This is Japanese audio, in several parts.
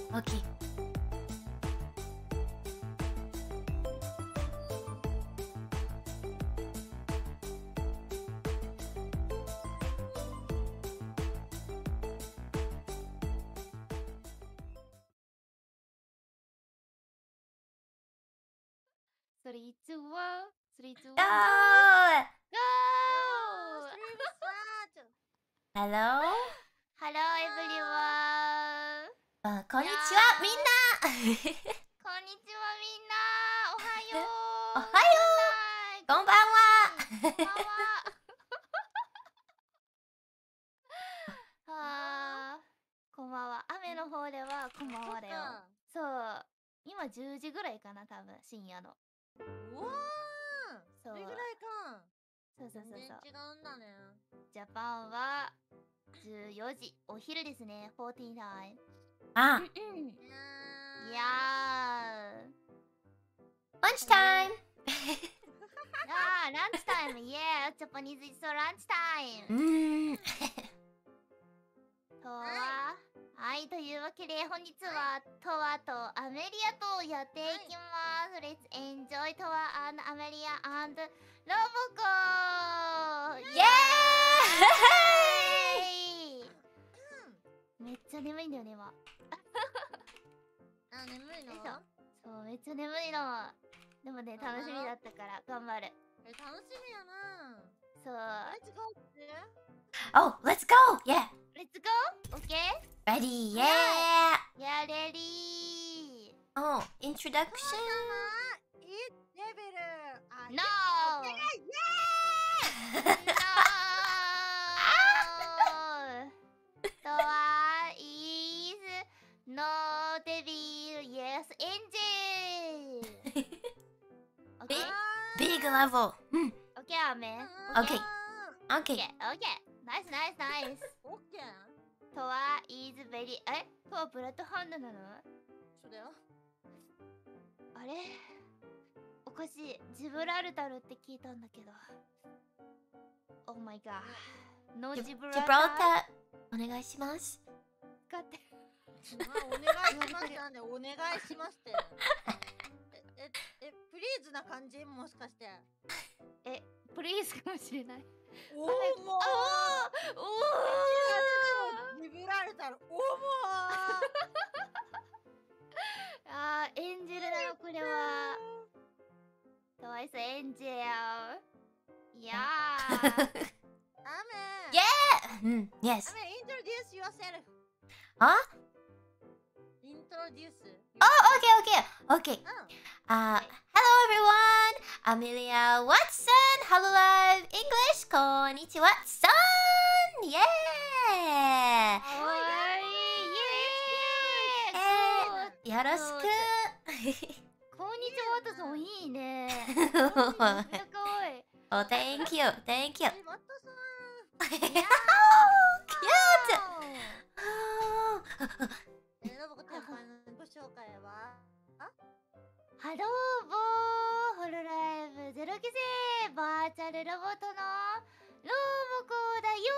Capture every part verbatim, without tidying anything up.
OK。 スリー、ツー、ワン、スリー、ツー、 ゴー。 ワン、ゴー。 Hello。 Hello everyone。 あ、こんにちはみんな。 こんにちはみんな。おはよう。 おはよう。こんばんは。 こんばんは。はあ、こんばんは。雨の方ではこんばんはだよ。そう。今じゅうじぐらいかな、多分深夜の。 うわー、それぐらいか。 そうそうそうそう。 全然違うんだね。 ジャパンはじゅうよじ、お昼ですね。よんじゅうタイム。 あ、 いやー。 Lunch time。 あー、ランチタイム。イエー、ジャパニーズイズランチタイうム。 ーん。 とは、はい、というわけで本日はトワとアメリアとやっていきます。Let's enjoy トワ and アメリア and ロボコー。 イエーイ。 めっちゃ眠いんだよね今。 あ、眠いの？ そう、めっちゃ眠いの。でもね、楽しみだったから頑張る。 え、楽しみやな。 そう。 Let's go って。 Oh, let's go. Yeah. Let's go. Okay. Ready. Yeah. Yeah, ready. Oh, introduction. いいレベル。あ、 No. No. トワ is no devil. Yes, angel. Okay. Big level. うん。 Okay, アメ。 Okay. Okay. Okay. Okay. Nice, nice, nice. オッケー。 トワ is very. え、トワブラッドハンドなの？ そうだよ。 あれ？おかしい。ジブラルタルって聞いたんだけど。Oh my god. No ジジブラブルタル。 ラルタお願いします。 使って。 お願いしますなんでお願いしますって。え、え、え、プリーズな感じもしかして。 え、プリーズかもしれない。 おおもう。 おお。 ジブラルタル。おおもう。 あー、エンジェルだよこれは。トワイスエンジェル。いやー。 アメ。 うん。Yes. アメ、introduce yourself. Huh? Introduce. Oh, okay, okay, okay. うん。 Uh, hello everyone. Amelia Watson. Hello Live English. こんにちは。さん。イエーイ。 かわいい。イエーイ。 よろしく。 こんにちはとさんいいね。めっちゃかわいい。 Oh, thank you, thank you. え、マットさん。 Cute. え、ロボコ先輩のご紹介は？ ハローボーホロライブゼロ期生バーチャルロボットのロボコだよ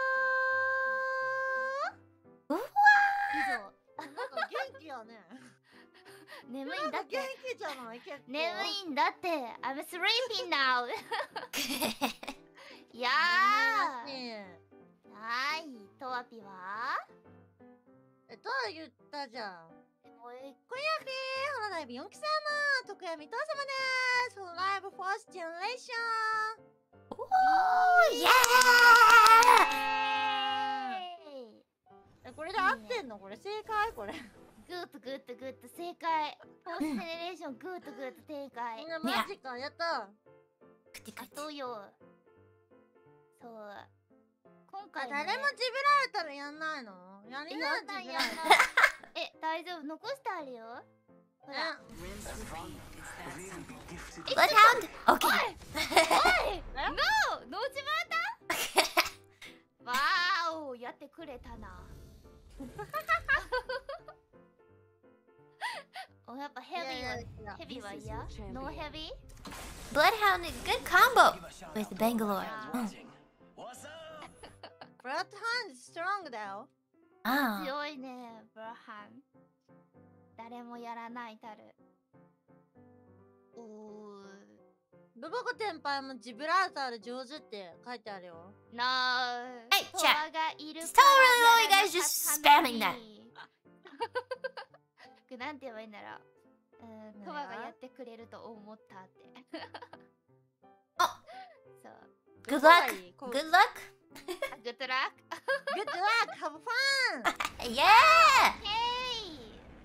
ー。うわー。 なんか元気やね。 眠いんだって。 元気じゃない結構。 眠いんだって。I'm sleeping now. いやー。はい。トワピは？ え、とは言ったじゃん。 もう今夜日ホロライブよん期生の徳山伊藤様です。ホロライブフォースジェネレーション。 おーイエーイ。 え、これで合ってんの？これ正解？これ。 グッドグッドグッド正解。フォースジェネレーショングッドグッド正解。 みんなマジか、やった。 あとよ。そう。今回、 あ、誰もジブラルタルやんないの？やりなよ、ジブラルタル。 え、大丈夫、残してあるよ。ほら。 Bloodhound? Okay. おい !No! ノージブラタわーお、やってくれたな。お、やっぱヘビーは、ヘビーは嫌？ノーヘビー？ Bloodhound, good combo with Bangalore. うん。 ブラッドハンドストロングだよ。 ああ。 強いね、ブラハン。 誰もやらないたる。うー。 ロボコ先輩もジブラルタル上手って書いてあるよ。 なあ。 Hey, ト chat. ワがいる It's か totally ら you guys just spamming that. これなんて言えばいいんだろう。うん、トワがやってくれると思ったって。 あそう。 Good どこが luck. いいこう Good luck. Good luck. Good luck! Have fun! Yeah. Hey!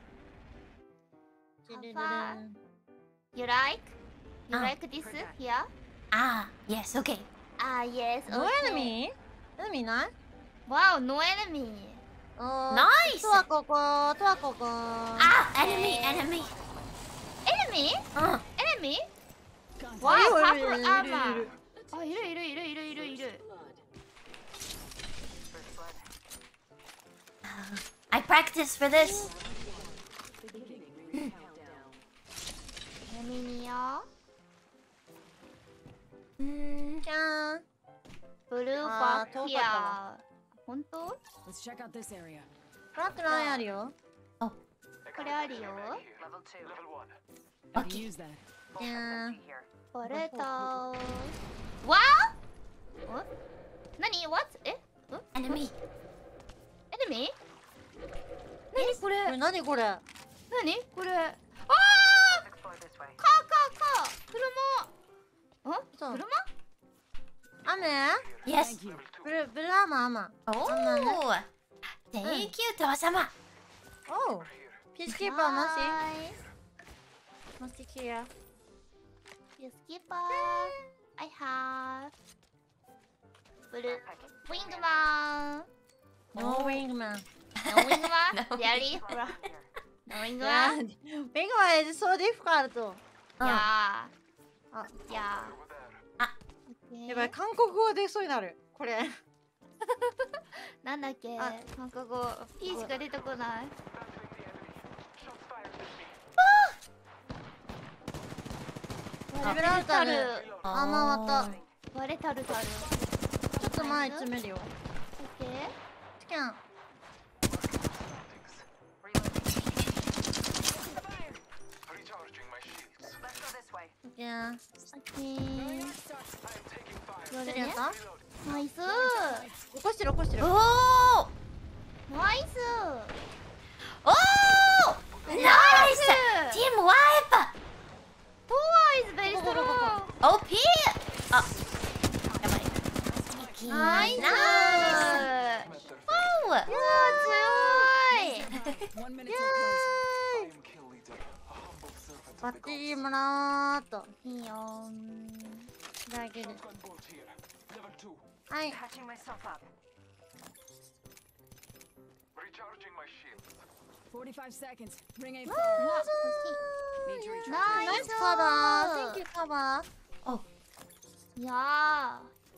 Have fun. You like? You Ah. like this here? Ah, yes. Okay. Ah, yes. No okay. enemy? Enemy ない Wow, no enemy. おー Nice. とはこことはここ Ah, enemy, enemy. Enemy? Uh, Enemy? い Wow, るいる purple いるいる armor. あ、いるいるいるいるいるいる。 I practice for this. エミニよ。 Mm, じゃーんブルーあーバック遠かったや。本当？ Let's check out this area. フラットラインあるよこれあるよ。 How to Okay. use that? じゃーんこれと。わお？お？何？ What？え？ enemy. Enemy？何これ？ これ何これ何これ？ああ！カーカーカー。車。ん？ そう車？ 雨 Yes. Thank you. ブルブルアーマーアーマ Oh. Thank you, Towa-sama. ーおうピースキーパーなしはなしキアーい。ピースキーパー。I have。ブルー。ウィングマン。 ノーウィングマンノーウィングマン No Really? ほら。ノーウィングマン。 ウィングマン is so difficult いやー。 あいやー。 やばい韓国語出そうになるこれなんだっけあ韓国語 P しか出てこない。 ジブラルタルあんま Oh. ま割れたるたる。 たちょっと前詰めるよオッケー。 スキャン スキャンオッケー。 どれやったナイス起こしてる起こしてる Oh. ナイス Oh. Nice. Team wipe. トワイズベリストロン O P. Oh. やばい。 ナイス Nice. Oh. 強い One minute till close. バッチリもらおうっといいよだけではい Forty-five seconds. Ring A うわ four. 欲し Need to い recharge. ナイスナイスカバー Thank you カバーいや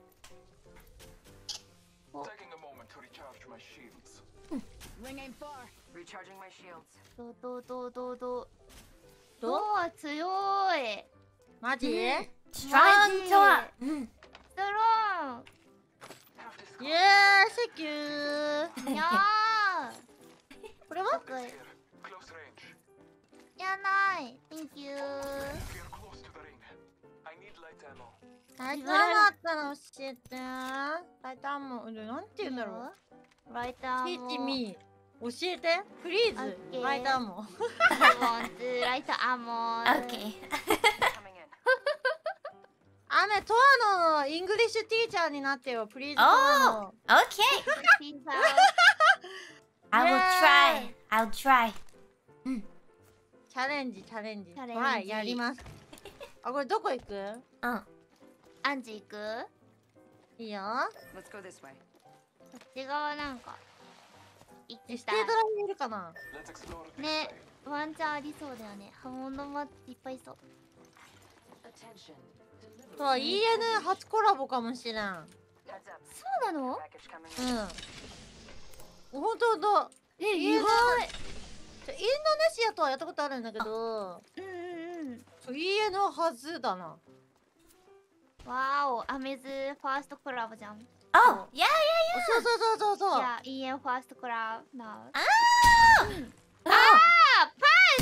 Ring aim far. ーどどどどどどどは強いマジイエ Strong Towa. Mm. ストローイセキューンいやこれはーすごいやない Thank you ライターもあったら教えてライターもなんて言うんだろうライターも Teach me 教えてプリーズ Okay ライターも I want ライターも Okay. 雨トアのイングリッシュティーチャーになってよプリーズト Oh. アの Okay. ピザ I will try. I'll try. チャレンジチャレンジチャレンジはいやりますあこれどこ行く Uh. アンジ行くいいよ Let's go this way. こっち側なんか行きたいステートラインいるかなねワンチャンありそうだよねハモンドマいっぱいいそうとは イーエヌ 初コラボかもしれんうんそうなのほんとほんとえ意外インドネ外シアとはやったことあるんだけどうんうんうんそう イーエヌ はずだなわおアメズファーストコラボじゃん Oh. Yeah. そうそうそうそうそういや イーエヌ ファーストコラボ now Ah. あーパ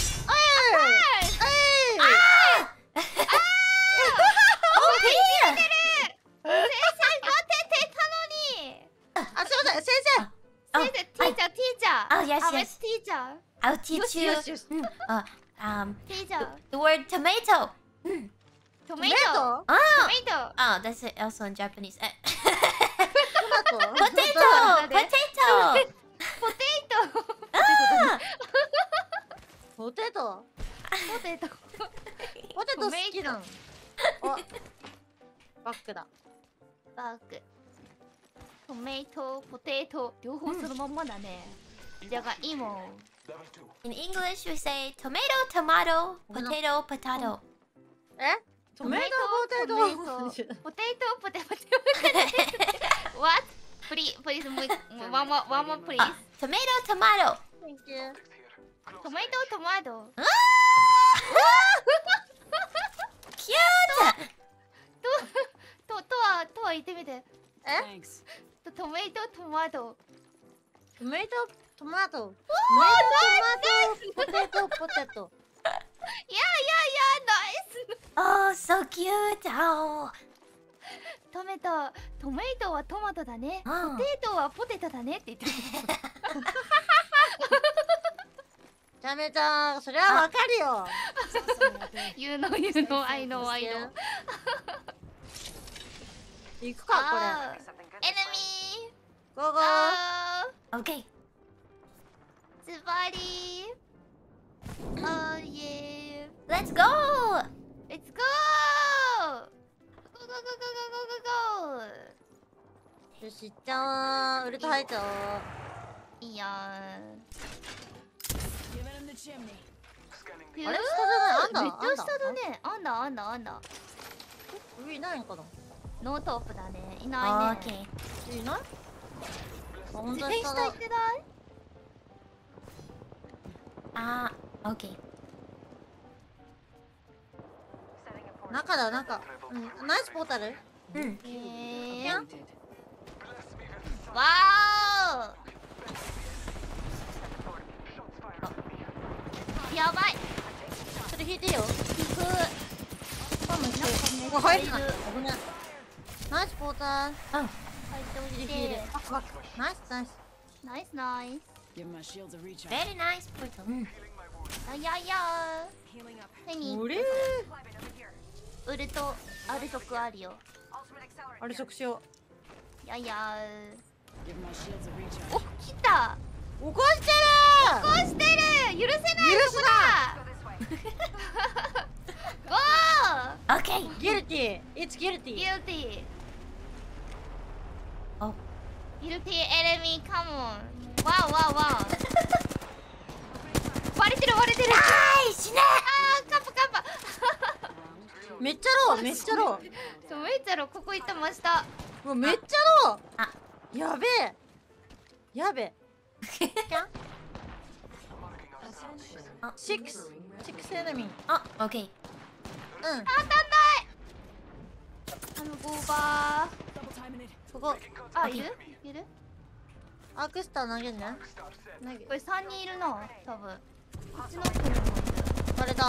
あ、すいません、先生。 Oh, 先生、ティーチャー、ティーチャー。 Oh, yes, I'm a yes. teacher. I'll teach Yes, you. yes, yes. Mm, uh, um, ティーチャー。 the word tomato. Mm. トトメメイト。 Oh, トトメイト。 oh, that's it also in Japanese. Eh, トマト potato, そうだね potato. ポテイト。 Ah, ポテトポテト。 ポテト好きなの。あ、バックだ。 バッグ。トメイト、ポテト、両方そのまんまだね。じゃがいも。 in English, we say tomato, tomato, potato, potato. えトメイトトポテトメイト、ポテト、ポテト、ポテト。What? Please, please, one more, one more, please. Ah, tomato, tomato. Thank you. トメイト、トマト。 Ah! Cute. と、とは、とは言ってみて。 Thanks. とトメイト、トマト。 トメイトトマト。トメイトトマトポテトポテト。 いやいやいや、ナイス。 Oh, so cute. Oh. トメト、トメイトはトマトだね。 うんポテトはポテトだねって言ってる。 ちゃめちゃん、それはわかるよ。 You know, you know, I know, I know. 行くかこあれ。 ー、エネミー。 ゴーゴー。 あ Okay. ー、ズバリー。あー、イエ Let's go. ー。Let's go! Go, go, go, go, go, go, go, go! よし、行っちゃおう。ウルト入っちゃおう。 いいやー。 Give him the chimney. ふあれ下じゃないあんだめっちゃ下だね。あんだ、あんだ、あんだ。 上いないんかな。 ノートップだね。いない Okay. ね。 いない？あ、本当全に下だ。 下行ってない Ah, okay. 中だ中。うん、ナイスポータル。 Hmm. えー。 Planted. わーやばい。 それ引いていいよ。 引く。 多分なんかこれ入るな。 めっちゃいる。 危ない。ナイスポーター。 Oh, 入っておいヒールヒールて。。 バックバック。ナイスナイス。 ナイスナイ Give my shields a recharge. very nice portal. Hmm. ス。あややー。手におれウルトアルトクあるよ。 あれ食しよやや Give my shields a ー。お recharge. 来た。 う。起こしてるこうしてる。許せない。 許すゴー。 Okay. ギルティー It's guilty Guilty. Oh. Guilty enemy, come on. わおわおわお。割れてる割れてる。 はい、死ね。 あーカッパカッパ。 めっちゃローめっちゃローそうめっちゃろここ行ってました。 もうめっちゃローあやべえやべえシックスシックスエネミーあ、okay. うんあ当たんない。あのゴーバー。 Double timing it. ここあいるいる。 アークスター投げんね投げこれ三人いるな多分。こっちの奥にもいる。 割れた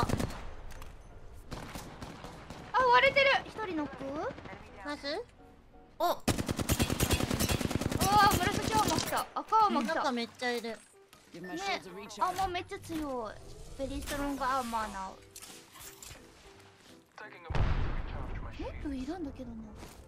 あ割れてる。一人ノック。 ナイスお、 うわー紫青も来た。赤青も来た。 中めっちゃいる Give my ね shields a あ recharge. もうめっちゃ強い。ベリーストロングアーマーな。もっといるんだけどな。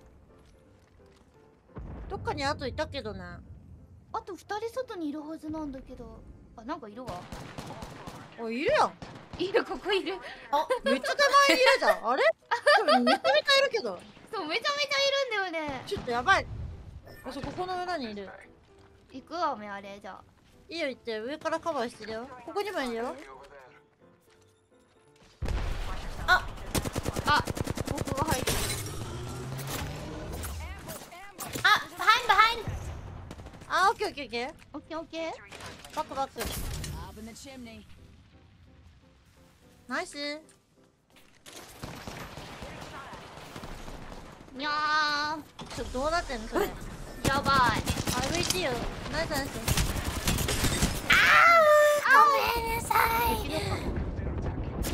どっかにあといたけどねあと二人外にいるはずなんだけど。あなんかいるわ。 おいるやんいるここいる。 めっちゃ手前にいるじゃんあれめちゃめちゃいるけどそうめちゃめちゃいるんだよね。 ちょっとやばいあそここの裏にいる行くわめあれじゃあ。 いいよ行って上からカバーしてるよここにもいるよあ僕が入ってる。 あ、behind, behind. あオッケーオッケーオッケーオッケーオッケー。 バックバック Up in the chimney. ナイスにゃちょっとどうなってんのそれーやばい。 あ ブイティー よナイスナイスあー、ごめんなさい。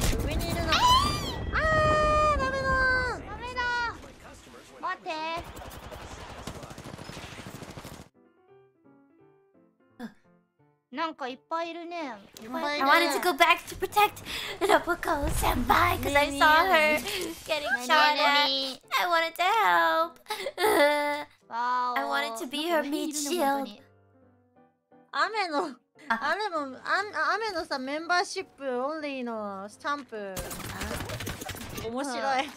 なんかいっぱいいるね。いっぱい I いる wanted to go back to protect Nobuko senpai because I saw her getting 何 shot 何 at. I wanted to help. わーお I wanted to be な her んか上に meat いるね shield. 本当に雨のああれもあん雨のさメンバーシップオンリーのスタンプ面白い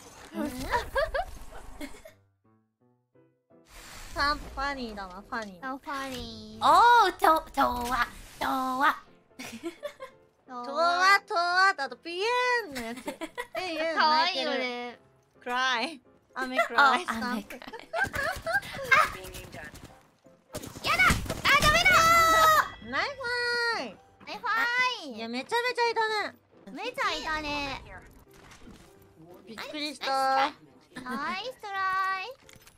スタンプファニーだわファニーあファニー Oh, to toa toa. ととわとわだとピエーンのやつピエーンかわいい泣いてるよねクライ雨ク Oh, ライスタ I'm ン like, プナイファイナイファいやめちゃめちゃいたねイめちゃいたねびっくりしたナイストライ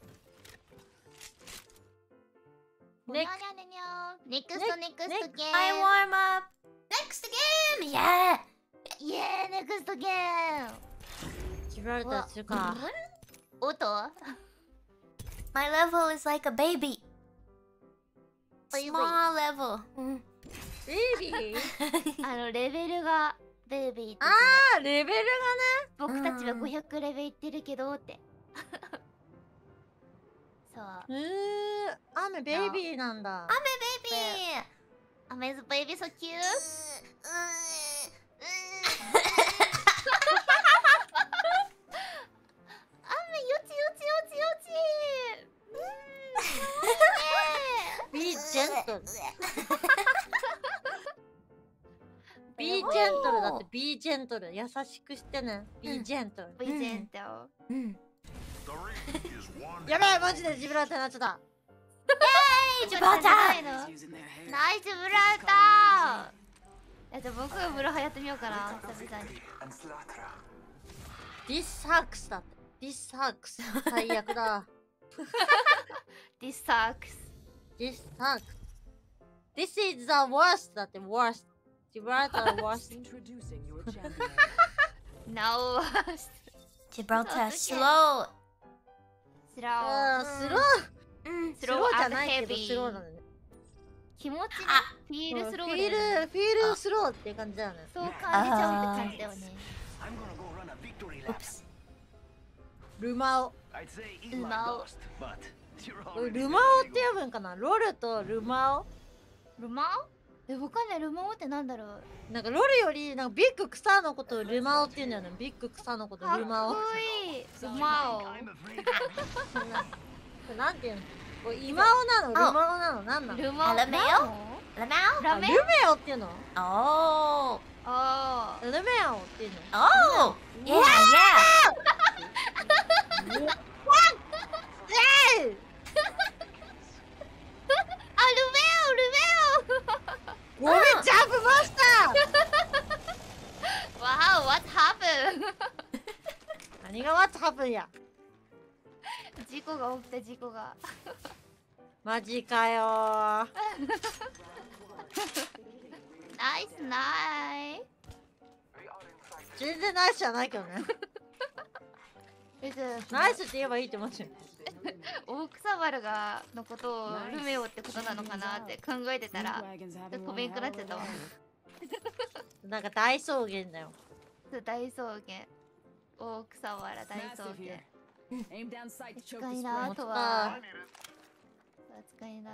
ネクにゃにゃにゃにゃネクストネクストゲー I ム warm up. Next game, yeah. イエーイネクストゲームジブラルターするか音 My level is like a baby. Baby. Small level. Mm. ベイビーあのレベルがベイビーってあーレベル僕たちはうんごひゃくレベルいってるけどってそうがねえー、雨ベイビーなんだ Baby. アメズベイビーソキュー雨よちよちよちよちビージェントルビージェントルだってビージェントル優しくしてねビージェントルビージェント Mm. やばいマジでジブラルターになっちゃった Hey, Gibraltar. He's using their hair. ナイスブラルターえじゃあ僕がブラハやってみようかな久々に This sucks だって This sucks 最悪だ This sucks This sucks This is the worst だって worst ジブラルター worst Introducing your champion. No Gibraltar, Okay. slow. スロうんースロー Mm. スローじゃないけどスローなのね気持ちねあフィールスローフィだよねールフィールスローっていう感じだよねそう感じちゃうって感じだよね I'm gonna go run a victory lap. Oops. ルマオ I'd say eat my Now- dust, but you're これ already ルマオって呼ぶんかなロルとルマオルマオえわかんないルマオってなんだろうなんかロルよりなんかビッグ草のことをルマオって言うんだよねビッグ草のことかっルマオこいいルマオ I'm afraid I'm ななんていうのこれ今尾なのルマオなのなんなのルマオラメオなの Lamau? ラメあルメオっていうの Oh. あルメオっていうの Oh. Yeah, yeah. えいあルメオルメごめんジャンプマスタオわお What happened ー何が What happened や事故が起きた事故がマジかよーナイスナイ全然ナイスじゃないけどねえじゃあナイスって言えばいいって思ってる大草原がのことをルメオってことなのかなって考えてたら Wagons ちょっ having と one ごめんくなっちゃ hell った of わ a なんか大草原だよそう大草原大草原大草 Massive 原 here. Aim down sight to choke 使 the いなあ spread. とは使いな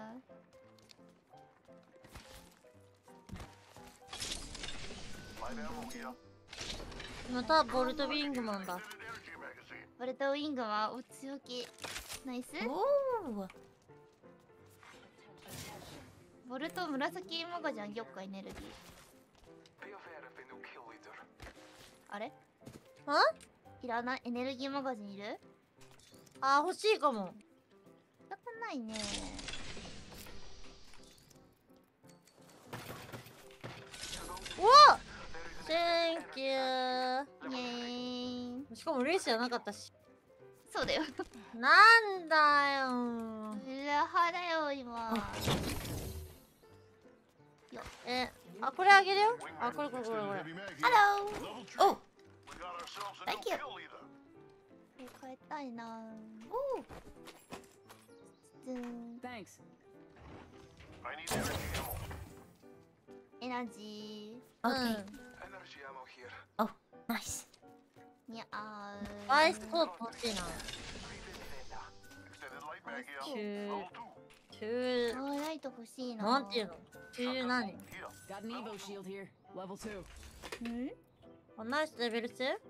またボルトビングマンだボルトウィングはお強気ナイス Ooh. ボルト紫マガジャンよっかエネルギーあれあいらないエネルギーマガジンいるあ欲しいかも仕方ないねお Thank you イエーイしかもレースじゃなかったしそうだよなんだよ裏派だよ今えあこれあげるよあこれこれこれこれ Hello. Oh. Thank you. これ変えたいな Ooh. つん Thanks. エナジ Okay. Mm. Energy ammo here. Oh, nice. ーにあうアイスコープ欲しいな。 Extended light mag here. Two. Level two. チュあーライト欲しいー、 な。 なんていうの？チュー何？ Here. Got an Evo shield here. Level two. ん？ あ、ナイスレベルツー？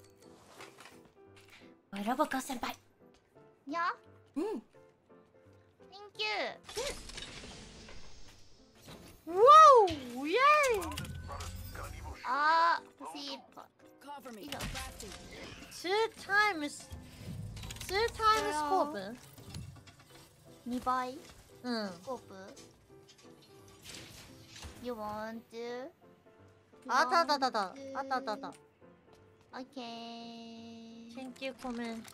おいロボコ先輩。 いや、 うん。 Thank you。 わお、イエーイ！ Got an Evo shield. あー欲しい。 Cover me. Evo. Crafting. ツータイムスツータイムスコープ？ にばいうん。 スコープ。You want to? あったあったあったあったあったあったあった。 Okay。 Thank you comment。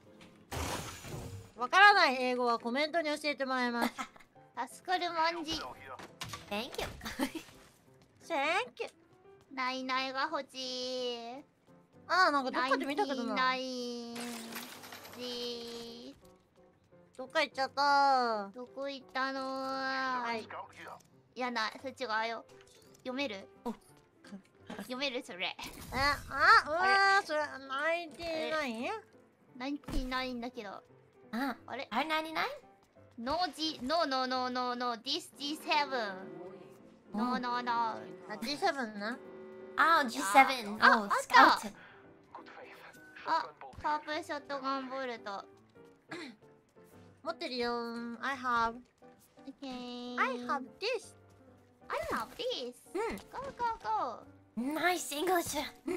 わからない英語はコメントに教えてもらいます。 助かるまんじ。 Cell here. Thank you. Thank you。 ないないが欲しい。 あー、なんかどっかで見たけどなな。 いじ。 どっか行っちゃった。 どこ行ったのー。 はい。 Scout here. いやな、そっちがよ。読める？読めるそれ。 え、あ、うわー、それ、ナインティナイン？ ナインティナインだけど。 あ、 あれアールナインティナイン? No G、No No No No No This ジーセブン。No No No。 あ、ジーセブンな。 あ、ジーセブン。 あ、 お、 あスカウト。 った。 Good faith. あ Shotgun bolt パープルショットガンボルト。 持ってるよ。I have. Okay。 I have this. I have this。 う Go go go。 ん。ナイスイングリッシュ。うん。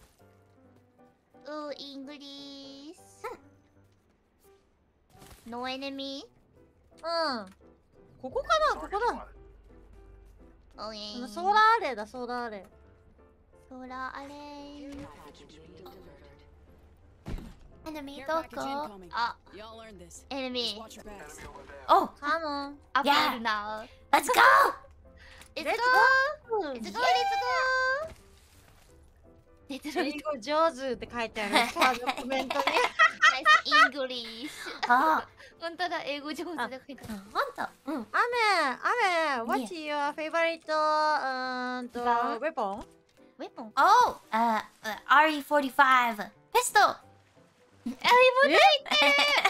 うー、イングリース。No enemy。 うん。ここかな、ここだ。 おいあのソーラーアレイだ、ソーラーアレイ。 ソーラーアレイ。 Package being delivered. エネミー Care ど package こ？ incoming. あ、 Y'all earned this. エネ Just ミー。 watch your backs. enemy over there. お、 カモン。 アピールな。 Let's go! Let's Let's go! go! Let's go! Let's go! デトロイ英語上手って書いてある。カードコメントに。 トイングリッシュ。 あ、 本当だ、英語上手だ書いてある。 ほんと。うん。 雨、雨、What's your favorite うーんと、 が weapon? ウェポン。 お、あ、アールイーフォーティーファイブ。ピストル。 あ、イボないって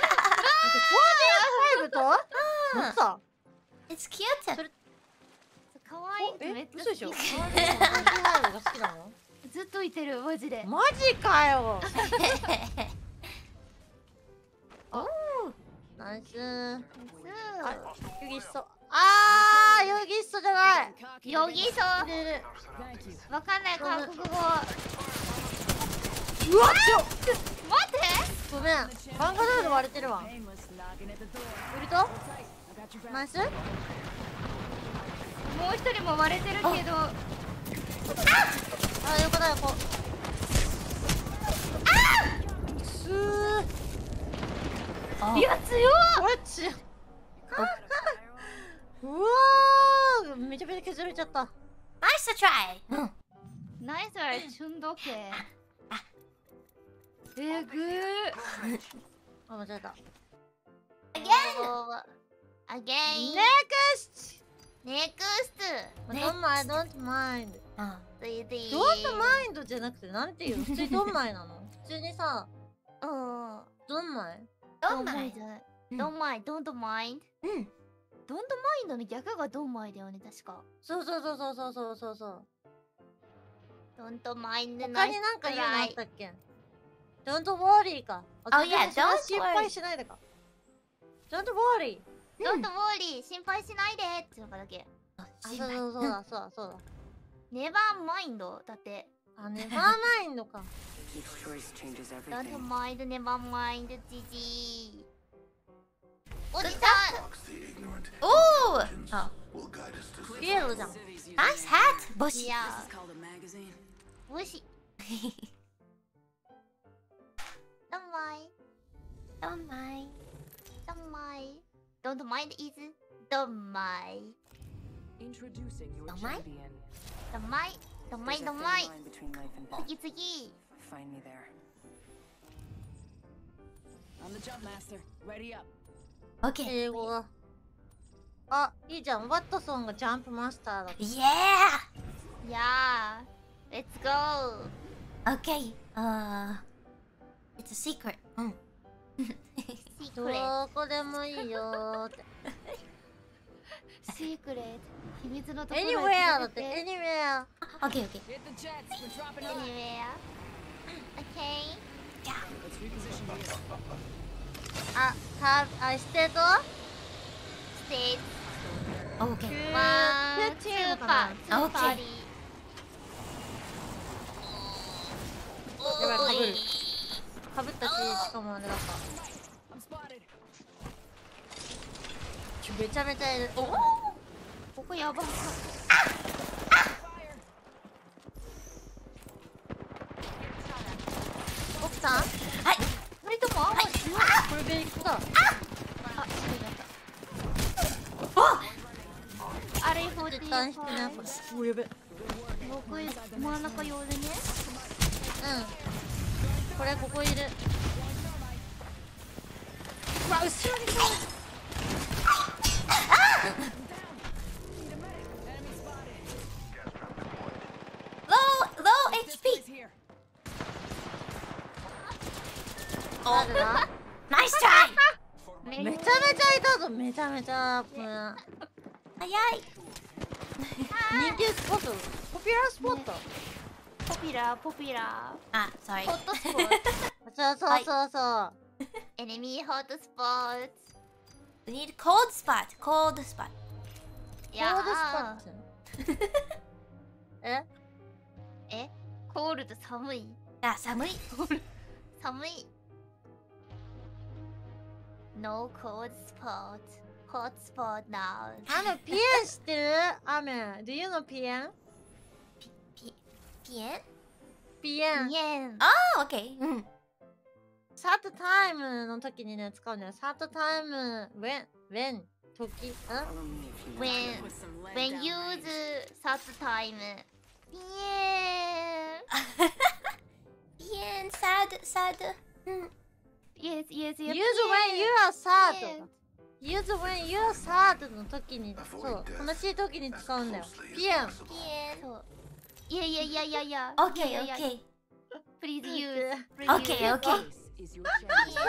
ファイブとなんさ It's cute. それかわいい。 えめっちゃ嘘でしょ好フき。 ァイブが好きなのずっといてる、マジで。 マジかよおー。 ナイスすヨギッソあーヨギッソじゃない Cocky ヨギソいるいる Thank you. わかんない韓国語。 うわっちょ待ってごめんバンガロール割れてるわ Painless knocking at the door. ウルト Hold tight. I got your back. ナイスもう一人も割れてるけど。 あ横だ横すーあいや、強っこっちうわーめちゃめちゃ削れちゃったナイストライ。うん。 ナイスはチュンドケ。えぐー。 あ間違えた Again! アゲイン。 NEXT ネクスト。 Don't mind, don't mind あ、 ついていい。 Don't mind じゃなくてなんていうの普通に Don't mind なの普通にさうん。 Don't mind どんまい。 ドンマイ、ドントマインド。 うん。 ドントマインドの逆がドンマイだよね、確か。 そうそうそうそうそうそうそうそうドントマインド他になんか言うのあったっけ Don't worry か Oh, あ yeah, それは don't 心配しないでか Don't worry ドントウォーリー、心配しないでってのかだけ。 あ、 あ心配。 そうそうそうだそうだそうだネバーマインドだって。 あネバーマインドか Each choice changes ドント everything. マインド、ネバーマインド、ジジイ。おじさん Fox the ignorant おー。あ、 will guide us to ピエロじゃん Civies use ナイスハット。ボシ。 いや This is called a magazine. 武士。ドンマイ。 どんまい。 ドンマイ。ドントマインドイズ。ドンマイ。 Introducing your Don't mind? champion. ドンマイ。ドンマイ There's ド a ン thin マイ。 line between life and death. 次次。 Find me there. I'm the jump master. Ready up. オッケー。 英語があ、いいじゃん。ワットソンがジャンプマスターだ。 Yeah! Yeah! Let's go! Okay. Uh, it's a secret. うん。 ど Secret! こでもいいよーって。 Secret! 秘密のところへ Anywhere だって、 連れて Anywhere。 Okay, okay. Hit the jets. We're dropping off. Anywhere? Okay. Let's reposition here. あ、か、あ、ステート State Okay. ワン、ツチームーパかなー、ツーパーリー。 やばい、かぶる。かぶったし、しかもあれだった。 I'm spotted. めちゃめちゃいる。 ここやばい。 奥さんはい。 二人ともあんまり強い。 これベリックだ。 あ、すごいなった。あれ、フォーティ絶ー対引くね、これ。お、やべ。うん。 僕、真ん中用でね。 これ、ここいる。うわ、後ろに来る。 Low, low This H P. place here. 誰だ Nice try. めちゃめちゃいたぞ、めちゃめちゃ。これ早い。 人気スポット、ポピュラースポット。 ポピュラー、ポピュラあ、sorry. ー。ホットスポット。 そうそうそうそう。 エネミーホットスポット。 We need cold spot. Cold spot. いやコールスポット。ええコールド寒いあ、寒い。 寒い No cold spot Hot spot now あの、ピエン知ってるアメ。Do you know ピエンピ、ピエンピエン。 イエンあー、OK。うん。 サートタイムの時にね、使うんだよ。サートタイム、when、when、時、ん Follow me if you When- want to put some lead When down use there. such time イエピエン、sad, sad. うん。 ーン Yes, yes, yes use when you are sad とか use when you are sad の時に、そう、悲しい時に使うんだよ。ピエン。 ピエン。 そういやいやいやいやいや OK, いやいやいや OK. Please use Please OK, use OK. This is your ピ chance.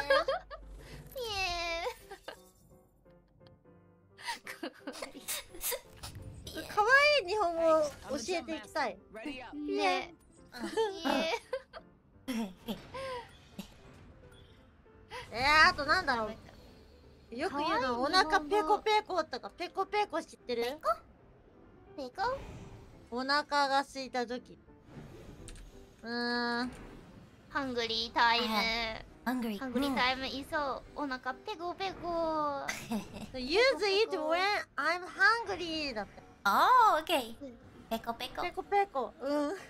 イエーン可愛い日本語を教えていきたい。 Ready up. ねイエーンえー、あとなんだろう。よく言うの、お腹ペコペコとか、ペコペコ知ってるペコお腹が空いた時。うーん。 ハングリータイム Hungry. ハングリータイムいそうお腹ペコペコ use it when I'm hungry だって。 Oh, OK. ペコペコ。 ペコペコ。うん。 OK.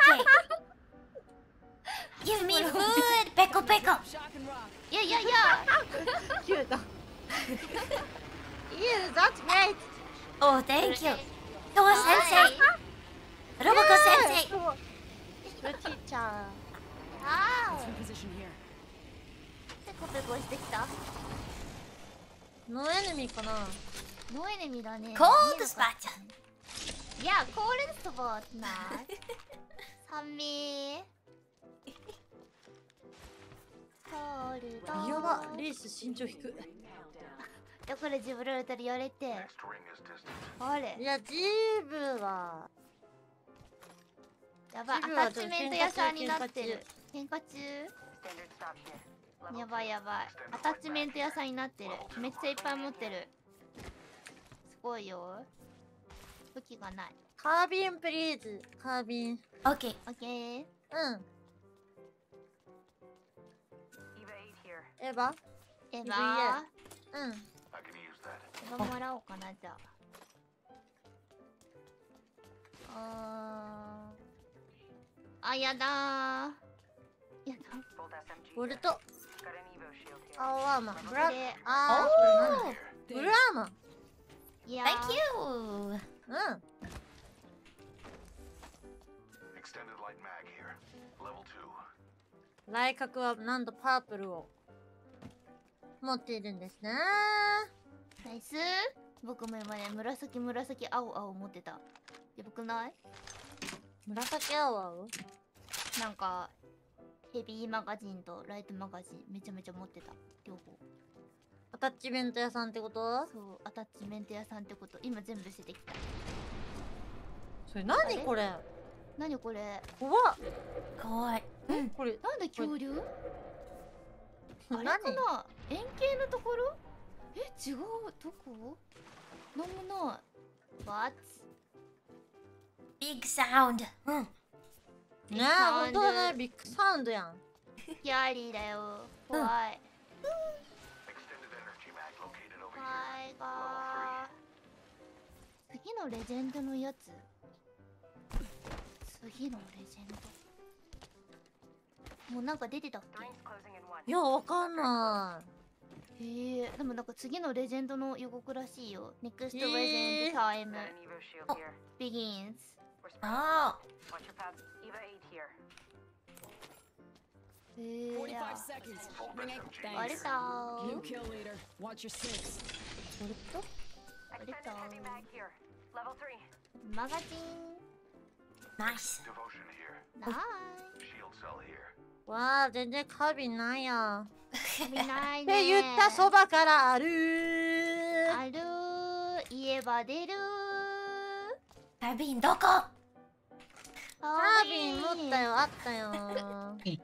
Give me food. ペコペコ。 Shock and rock. いやいやいやキュート。Yes, that's great. Oh, thank you. トワ先生。ロボコ先生。 Good teacher. あ Let's ー reposition here. ペコペコしてきたノーエネミーかな。 ノエネミだね Cold spot. いやコールスポットな寒いコールドやば、レース身長低い。 だから自分らと言われて Next ring is distant. あれいや、ジーブは。 やばいアジブはタッチメント屋さんになってる喧嘩中やばいやばいアタッチメント屋さんになってるめっちゃいっぱい持ってるすごいよ武器がないカービンプリーズ。カービン。 OK. オッケーうん。エヴァエヴァイブイエうん。 エ I can use that. ヴァもらおうかなじゃああーあやだーやだボルト。青アーマー。ブラこれあー、これ何 Oh, ブルーアーマー。 いや thank you. うん。 Extended light mag here. Level two. 来角はなんとパープルを持っているんですね。 ナイス僕も今ね紫紫青青持ってた。やばくない？ 紫青青なんかヘビーマガジンとライトマガジンめちゃめちゃ持ってた。両方。 アタッチメント屋さんってこと？ そうアタッチメント屋さんってこと。今全部捨ててきた。 それ何これ？ 何これ？ 怖っ。 かわいい。 これなんで恐竜？あれ何？ かな？円形のところ？え違うどこ？なんもない。What？ ビッグサウンド。うん。 ねえ、ほんとだね、ビッグサウンドやん。 ギャリーだよ。怖い。 Extended energy mag located over 怖 here. いがー。次のレジェンドのやつ。次のレジェンド。もうなんか出てたっ Ring's closing in one. いや、わかんなけ？へえ。でもなんか次のレジェンドの予告らしいよ。Next へー Legend Time Got an Evo shield here. begins。 We're spring. あ Watch your paths. Eva eight here. へえ。 forty-five seconds. Ring eight. 割れ Thanks. たー。 New kill leader. Watch your six. Extended heavy mag here. Level three. マガジン。 あ、ナイス。 Devotion here. ナイ Shield cell here. い。わあ、全然カービィないや。 ス。見ないっね。 て言ったそばからあるー。 あるー。言えば出るー。 カービンどこ？ カカービィ持ったよ、あったよー。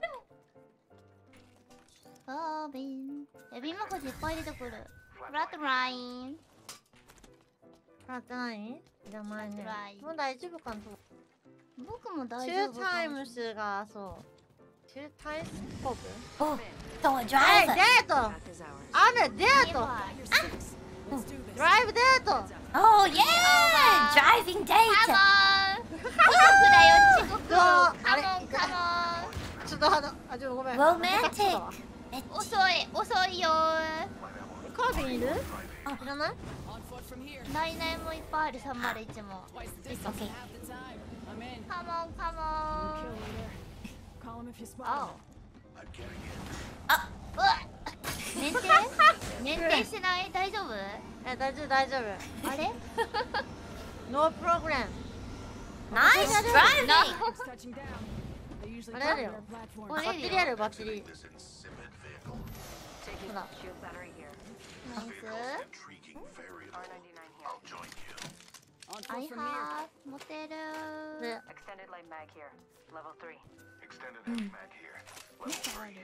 カービン。ヘビーマガジンいっぱい出てくる。フラットライン。 買ってない？じゃあ前ね。もう大丈夫かな。 僕も大チュー丈夫かも。 タイムスがそう。チュータイムスコープ？ お、とドはい、 ライデート。 Path is ours. 雨デート。 Your six. Let's do this. ドライブデート。 ブ。おー、イエーイ！ドライビングデーカモン。遅刻だよ、遅刻。 どうあれカモン、カモン。 ちょっとあの、あ、ちょっとごめん。 ロマンティック。 遅い、遅いよカービィいる？いらない？ On foot from here. ー。ないないもいっぱいある、さんまるいちも。 Twice the distance Okay. and half the time. I'm in. カモン、カ New モ kill ン。 leader. Call him if you spot あ him. I'm getting it. うわ免停免停してない大丈夫え、大丈夫大丈夫。 あれノープログラム。 ナイスドライビング。 It's touching down. They usually What are cover you? their platform. これバッテリーあるバッテリー。 This insipid vehicle. Taking Hold on. shield battery here. ナイ Intriguing variable. R ninety-nine here. I'll join you. On スアイ foot from here. ハー持てるで、 Extended light mag here. Level three. Extended heavy mag here. Level three.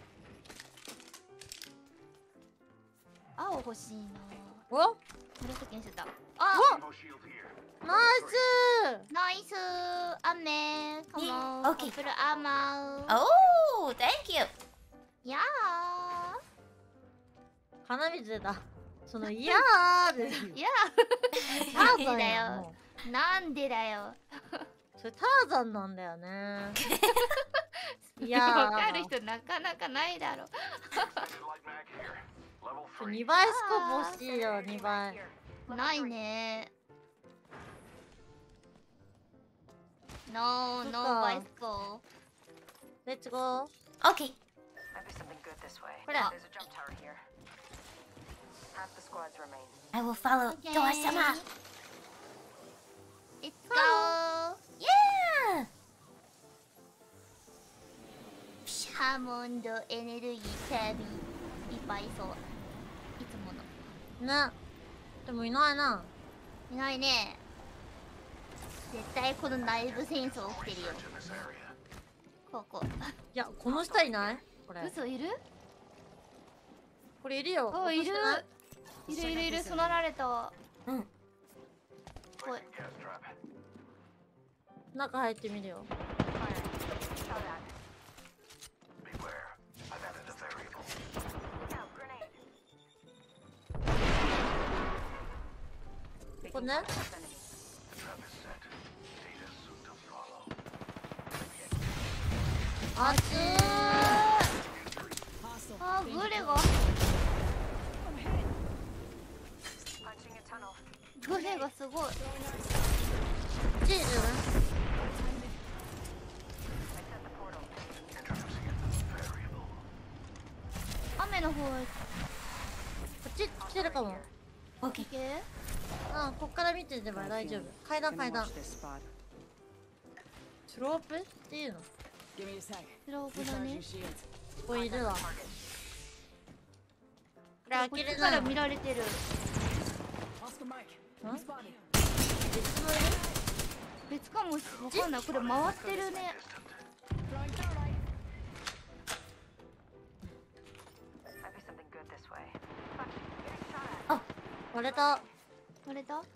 青欲しいなお、 紫にしてたあ Evo shield here. ナイスナイス雨カモン Okay. アップルアーマーおー、Thank you。 やー。鼻水出た。その、いやーで。 ーいやターザンなんでだよやんもうなんでだよそれターザンなんだよね。いやわかるー。 人なかなかないだろ Extended light mag here. Level three. にばいスコープ欲しいよ、にばい。 Here. ないねノーノーバイスコレッツゴー。 OK。 Might be something good this way. What up? There's a jump tower here. Half the squads remain. I will follow ードア様。 Let's go Yeah! ハーモンドエネルギーキャビいっぱいいそういつものね。でもいないな。 いないね絶対この内部戦争起きてるよ Search in this area. ここいや、この下いないこれ。 嘘いるこれいるよ。 あいる落としてないいるいるいる備られたうん。 Placing gas trap. 中入ってみるよ。 Fire. Shot at. Beware. I've added a variable. Look out, grenade. これね。 Enemy. The trap is set. Data soon to follow. あっちー。 Hostile. あグレが I'm hit. Punching a tunnel. グレがすごいチーズ I set the portal. Introducing a variable. 雨の方こっち来てるかも。 オッケー。 あ、こっから見てれば大丈夫。階段階段。 Watch this spot. スロープっていうの？ Give me a sec. スロープだ Recharging ね。 shields. ここいるわ。これ開こけれないの？ っちから見られてる。 Oscar Mike. Huh? Enemy spotted. 別のいる？ 別かもしわかんない。これ回ってるね。 Throwing thermite. Might be something good this way. Fuck, getting shot at. 割れた。 割れた？割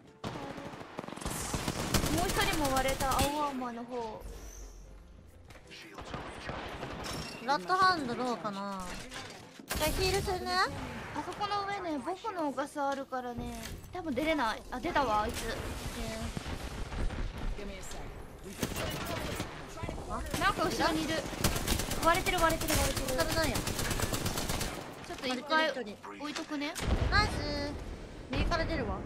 れもう一人も割れた。青アーマーの方。 Shields are recharging. ラットハンドどうかな。じゃあヒールするね。 あそこの上ね、僕のガスあるからね。多分出れない。あ、出たわ、あいつ。 Give me a sec. なんか後ろにいる。割れてる割れてる割れてる。 危ないや。 ちょっと一回割れてる一置いとくね。 ナイス。右から出るわ。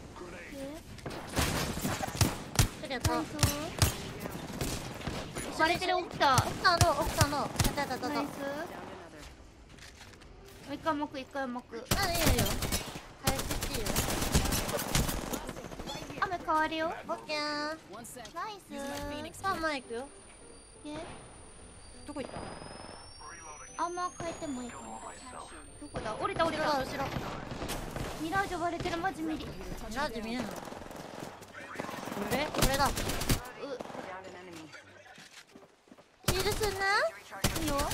そりゃった。 ナイス。割れてる起きた。 奥さんの奥さんの。やったやったやったやっナイス。一回巻く一回巻く。 た。あ、いいよいいよ。早くしていいよ。 雨変わるよ。 オッケー。 One sec. ナイス。 さあ前行くよ。 え、 どこ行った？ あんま変えてもいいかも。どこだ？降りた降り後ろだた。 後ろ。 ミラージュ割れてるマジミリ。 ミラージュ見えんの？これこれだ。 う、 Downed an enemy. ヒールすんね。 いいよ。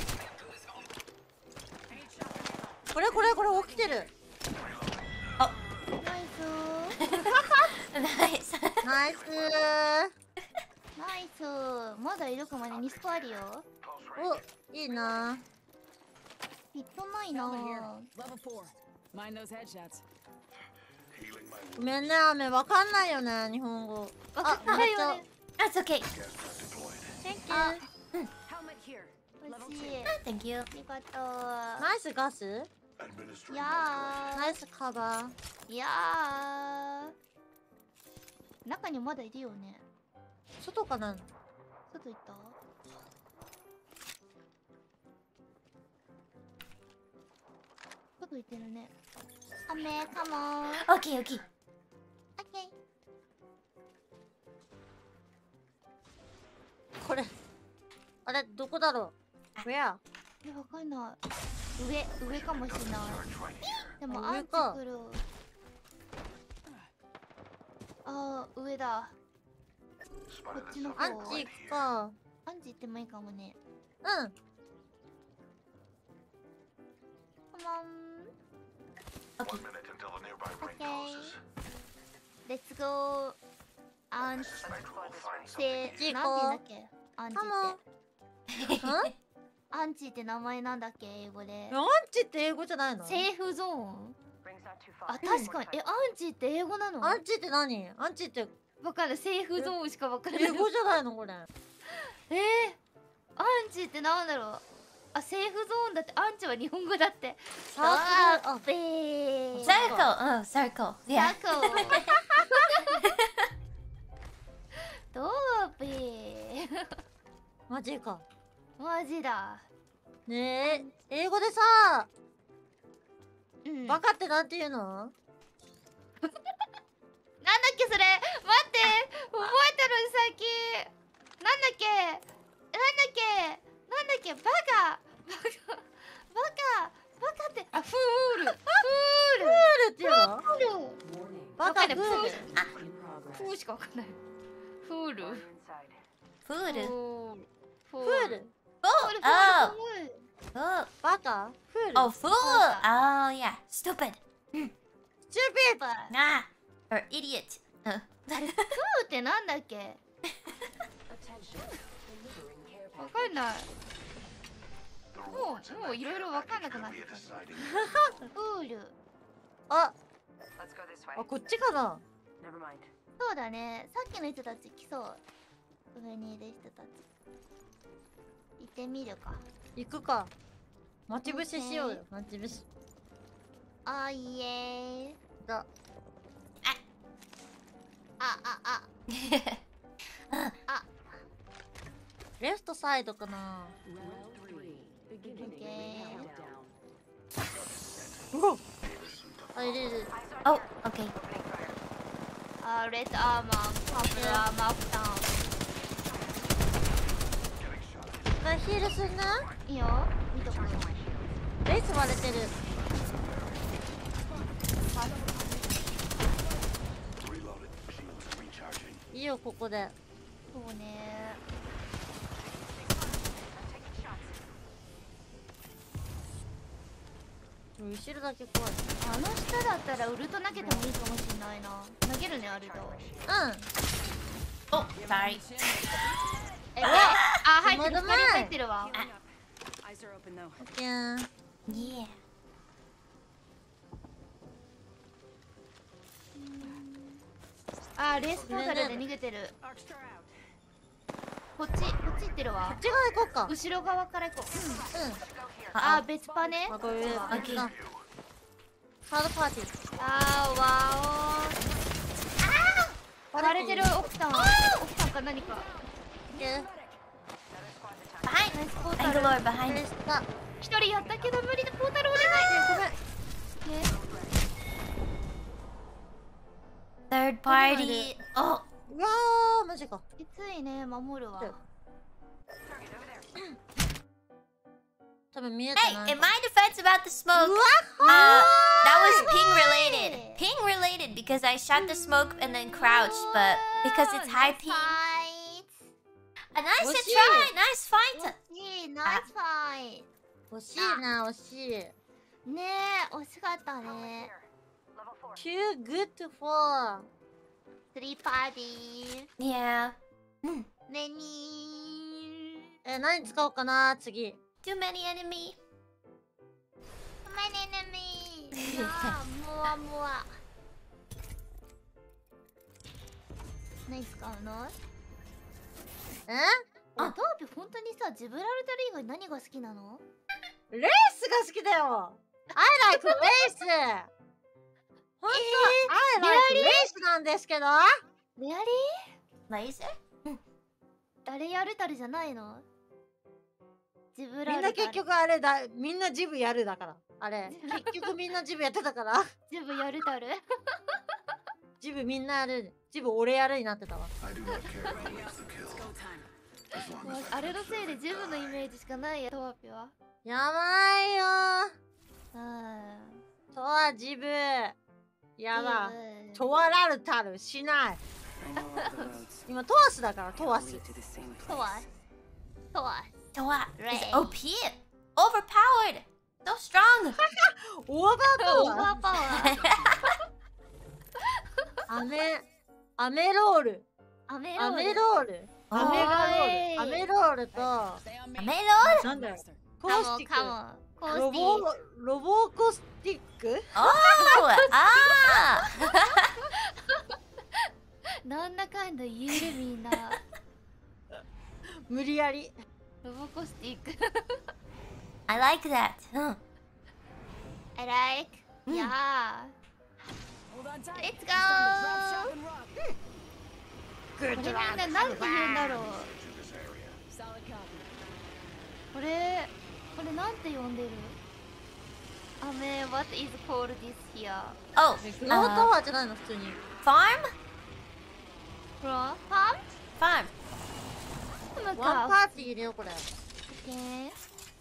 これこれこれ起きてる。 ナイス。 ナイス。 ナイスナイス。まだいるかもね。にスコあるよ。 Close range. ー。お、いいな。 ヒットないな。 Level four. Mind those headshots. Healing my ごめんね、雨わかんないよね、日本語。 わかんないよね。 That's okay. gas trap deployed. Thank あ、 Helmet here. 欲しい。 Thank you. ありがとナイスガス。 Administering う。いやナイスカバー。 ー。いやー。中にまだいるよね。 外かな。 外行った外行ってるね。雨、カモン。 Okay, okay. オッケー。 これ。あれ、どこだろう。Where？ え、わかんない。上、上かもしれない。 charge right here. でもアンチあ上か来る。あー、上だ。 Spotted こっ a ちの subject アン方。 チ right 行く here. か。 アンチ行ってもいいかもね。 うん。 カモン。 One minute until the nearby ring Okay. closes. レッツゴー。アンチ Suspect will find っ something て、 here. なんて言うんだっけアンチカモンっ。て。 ん？ アンチって名前なんだっけ英語で。 アンチって英語じゃないの？ セーフゾーン Ring's not too far. あ、確かに。え、アンチって英語なのアンチって何？アンチってわかんない。セーフゾーンしかわかんない。 英語じゃないのこれ。 えー、アンチってなんだろうあ、セーフゾーンだって。アンチは日本語だって。 サークル。あ、 べー。 Circle. Oh, circle. Yeah. サコどうべー。 マジか。 マジだ。 ねえ、英語でさ、 うん。 バカってなんて言うの？ なんだっけそれ。待って覚えてるさっき。なんだっけなんだっけなんだっけバカバカバカバカってあ、フールフールプールって言うの？ フール Warning. バカプール。 フ In フ progress. ーしかわかんない。フール We're inside. Food. フールプール。 Oh. あ Oh. Oh. バカ？プール。 Oh, fool. Oh, yeah. Stupid. スチューピッド。 Nah. Or idiot. Uh. フーってなんだっけ Attention. Delivering care わ package. かんない。 The も rewards in う、もう that いろい care ろわかんな package くなっ could て be a きた。 deciding. フール。 あ、 Let's go this あ way. こっちかな。 Never mind. そうだね。さっきの人たち来そう。上にいる人たち。行ってみるか。 行くか。待ち伏せしようよ。待ち伏せ。 あいえー。 だ。 あ、あ、あ。あ、 レフトサイドかな。 Round three. Beginning Okay. countdown. うわ。ああ、いるいる。 Oh, okay. あー、レッドアーマー、パープルアーマー、アップダウな、ヒールすんな。 ン。いいよ、見とく。 レース割れてる。 Reloaded. Shields recharging. いいよ、ここで。 そうね。 後ろだけ怖い。 あの下だったらウルト投げてもいいかもしんないな。投げるね、アルト。 うん。 Oh, sorry. え、あ、入ってる、 まだまい二人入ってるわ。 Eyes are open though. オッケー。 Yeah. あー、レースポータルで逃げてる。 Arcstar out. こっち、こっち行ってるわこ。っち側行こうか。 後ろ側から行こう。うん。 うん。 あー、別パね。 あ、これ、 オッケー。 サードパーティー。 あー、わおー。割れてる、オクタン。オクタンか何か。 オッケー。 Behind. ナイスポータ Bangalore ル。 こ behind. れした。 一人やったけど無理だ、ポータルお願い。ごめん。ね。 Third party. Oh. うわー、マジか。 きついね、守るわ。 多分見えて Hey, ない。 in my defense about the smoke, uh, that was ping related. Ping related because I shot the smoke and then crouched, but because it's high ping. A nice Oh, try, nice fight. いい、ナイスファイ惜しいな、惜しい。 ト。ねえ、惜しかったね。 Too good for. スリーパーティー。 Yeah. メニえ、何使おうかな、次。 Too many enemy. ー。メニネミー。なあ、もわもわ。何使うの？ えあ、トーピ本当にさ、ジブラルタル以外何が好きなの？ レースが好きだよ。I like レース。ほんと、I like レースなんですけど。 レアリ Laser? ー？誰やるたるじゃないの？ジブラルタル。 みんな結局あれだ、みんなジブやるだから。あれ、結局みんなジブやってたから。 ジブやるたる？ ジブみんなやる。ジブ俺やるになってたわ。 I do not care who wins the kill. Go time. As long もう as あれのせいでジブのイメージしかないや、トワピは。 やばいようん。 ー。とはジブ。やだ。 ジブとわらるたるしない。今トワスだからトワス。 トワトワ Toa is Ray. O P. Overpowered. So strong. オーバーオパワー。 ーバーパワー。 アメ、アメロール。 アメロール。 アメロール。アメガロール。アメロールと、 Stay on me. Melon? なんだよ。コカモースティック。 カモ。コースティロボ、ロボコスティック Oh, ah. なんだかんだ言えるみんな。 無理やり。 ロボコスティック。 I like that. Huh. I like. Mm. Yeah. Hold on tight. Let's It's time to drop, go. shop, and rock. これみんななんて言うんだろう。 to this area. Solid copy. これ、これなんて呼んでる？アメ、what is called this here? Oh, グロータ uh, ワーじゃないの普通に。 farm? From? Farm? Farm. なんか、 ワンパーティー入れようこれ。 オッケー。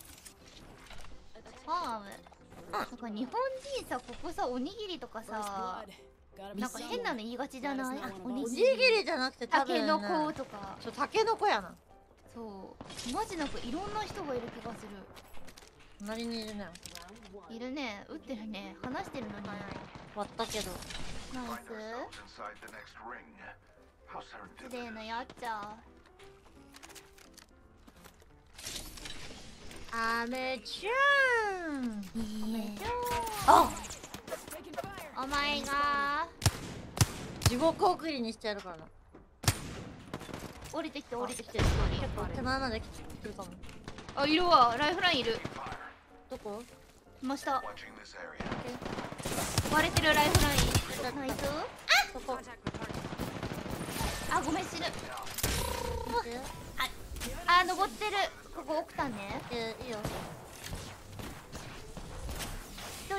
ファーム。なんか日本人さ、ここさ、おにぎりとか First さ、 blood. Gotta be なんか変なの someone. 言いがちじゃない？おにおにぎり。 ぎりじゃなくて多たけ分、ね、 のことか。 そうタケノコやな。 そう。マジなんかいろんな人がいる気がする。 隣にいるね。 Round one. いるね。撃ってるね。話してるのに。 割ったけど。 ナイ Find ス。 ourselves inside the next ring. How 綺麗 serendipitous. なやっちゃアメちゃん。 Yeah. う。 Oh, Taking fire. お前が地獄送りにしてやるからな。 降りてきて降りてきてる一結構手人。 前まで来てるかも。 あ、いるわ。ライフラインいる。 どこ？ いました。 Watching this area. 割れてるライフライン。ナイス。 そこ。 Contact with target. あ、ごめん死ぬ。 見て。 あ、登ってる。ここ奥たんね。 えいいよ。 一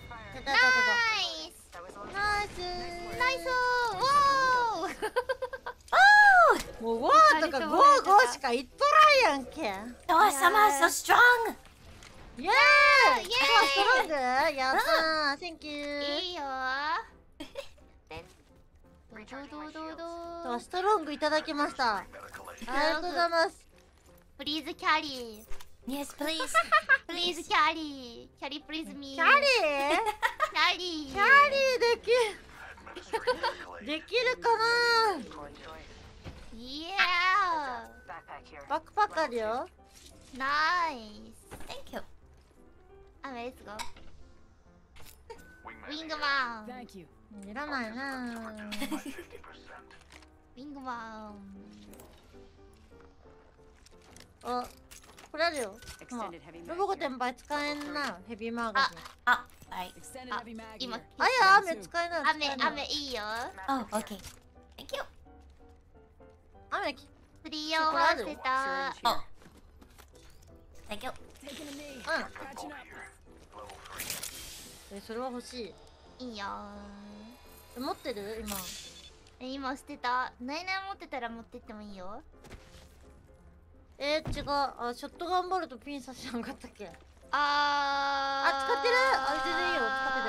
たたたたナイス That was a ナイスナイスおもうゴーとかゴーゴーしか言っとらんやんけ。イエトワ様 so strong! ーイ。 イエーイストロングやったー。センキュー。 ーいいよーどどどどどストロングいただきました。あ Medical aid. りがとうございます。 プリーズキャリー Yes, please. プリーズキャリーキャリープリーズミーキャリーキャリーキャリーでき Administering medical aid. できるかな。 poor choice. イエ Backpack here. バックパックあるよ。 ーナイス Thank you. あ、レッツゴー Wingman ウィン here. グマン Thank you. いらないな Reduced by ー。 fifty percent. ウィングマンあ、これあるよ。まあ Extended heavy ロボコ mag 転売使えんな。ヘビーマーガジン。 Oh, right. Extended Ah, heavy mag 今 here. あ、いや、雨使えない。 雨使えない雨いいよ Oh, okay. Thank you. 雨き。 釣り用は捨てた Syringe Oh. here. Thank you. Taking a knee. うん。 Patching up. Level three. え、それは欲しい。 いいよえ持ってる今。 え今捨てたないない持ってたら持ってってもいいよえー、違う。あ、ショットガンボルトピン刺しなかったっけ。 あーあ使ってるあ全然いいよ使ってて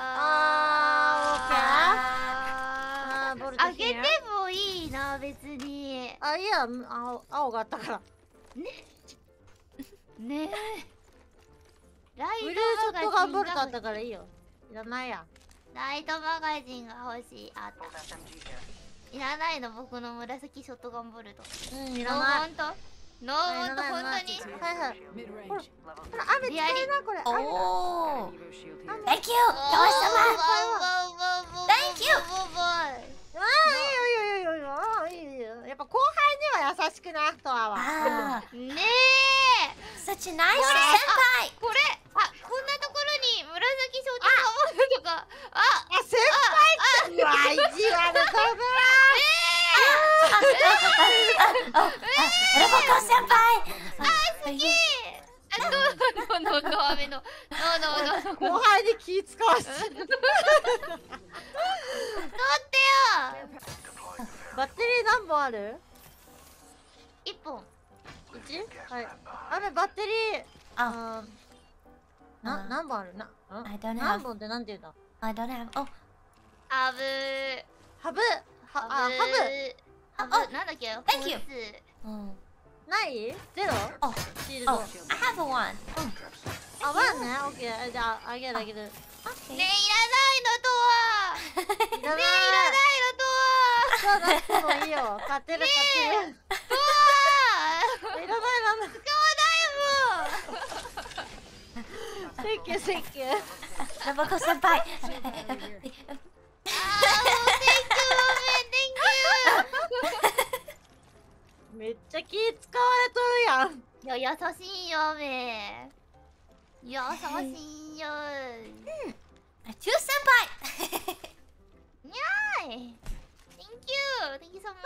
ああー、ボルトあげてもいいな別にあ、いや、青、青があったから。 ねえライブルーシトマョットガンボガジンがルトあったからいいよ。いらないや。 ライトマガジンが欲しいあっ Old た S M G here. いらないの僕の紫ショットガンボルトうん、いノらない。 ーモントノーモント本当にはいはい。 Mid range. Level ほら、雨使えな、これ。雨 Oh. Evo shield here. Thank you. トワ様. Thank you. ああ、いいよいいよいいよ。ああ、いいよいいよ。やっぱ後輩には優しくな、とは。 Ah, ねえ such a nice senpai. これあこんなところに紫ショットガンボルトがああ、先輩って。うわ、意地悪だな。 Oh, uh, Roboco senpai. Uh, あノーノーノーノー雨のノーノーノー後輩に気使わせて。 取ってよバッテリー何本ある？ 一本一？はい。雨バッテリー。 Oh, あーな、 Uh, 何本あるな？ん I don't 何 have. 本ってなんて言うんだ？ I don't have. Oh, ハブハブ。は、あ、ハブ。 ハブあなんだっけ Thank you. 本数 oh, ないゼロ oh, シールド。 oh. I have a one. Oh, あ、ワンね。オッケー。じゃあ、あげるあげる。 okay. ねえいらないのとはいらない。 ねえいらないのとはそうだ、もういいよ。買ってる買ってる。 とはいらないいらない。 使わないもん Thank you, thank you. Roboco senpai. あーもう Thank you ごめん Thank you めっちゃ気使われとるやん。 いや優しいよめ優しいよ Two senpai. にゃーい Thank you Thank you so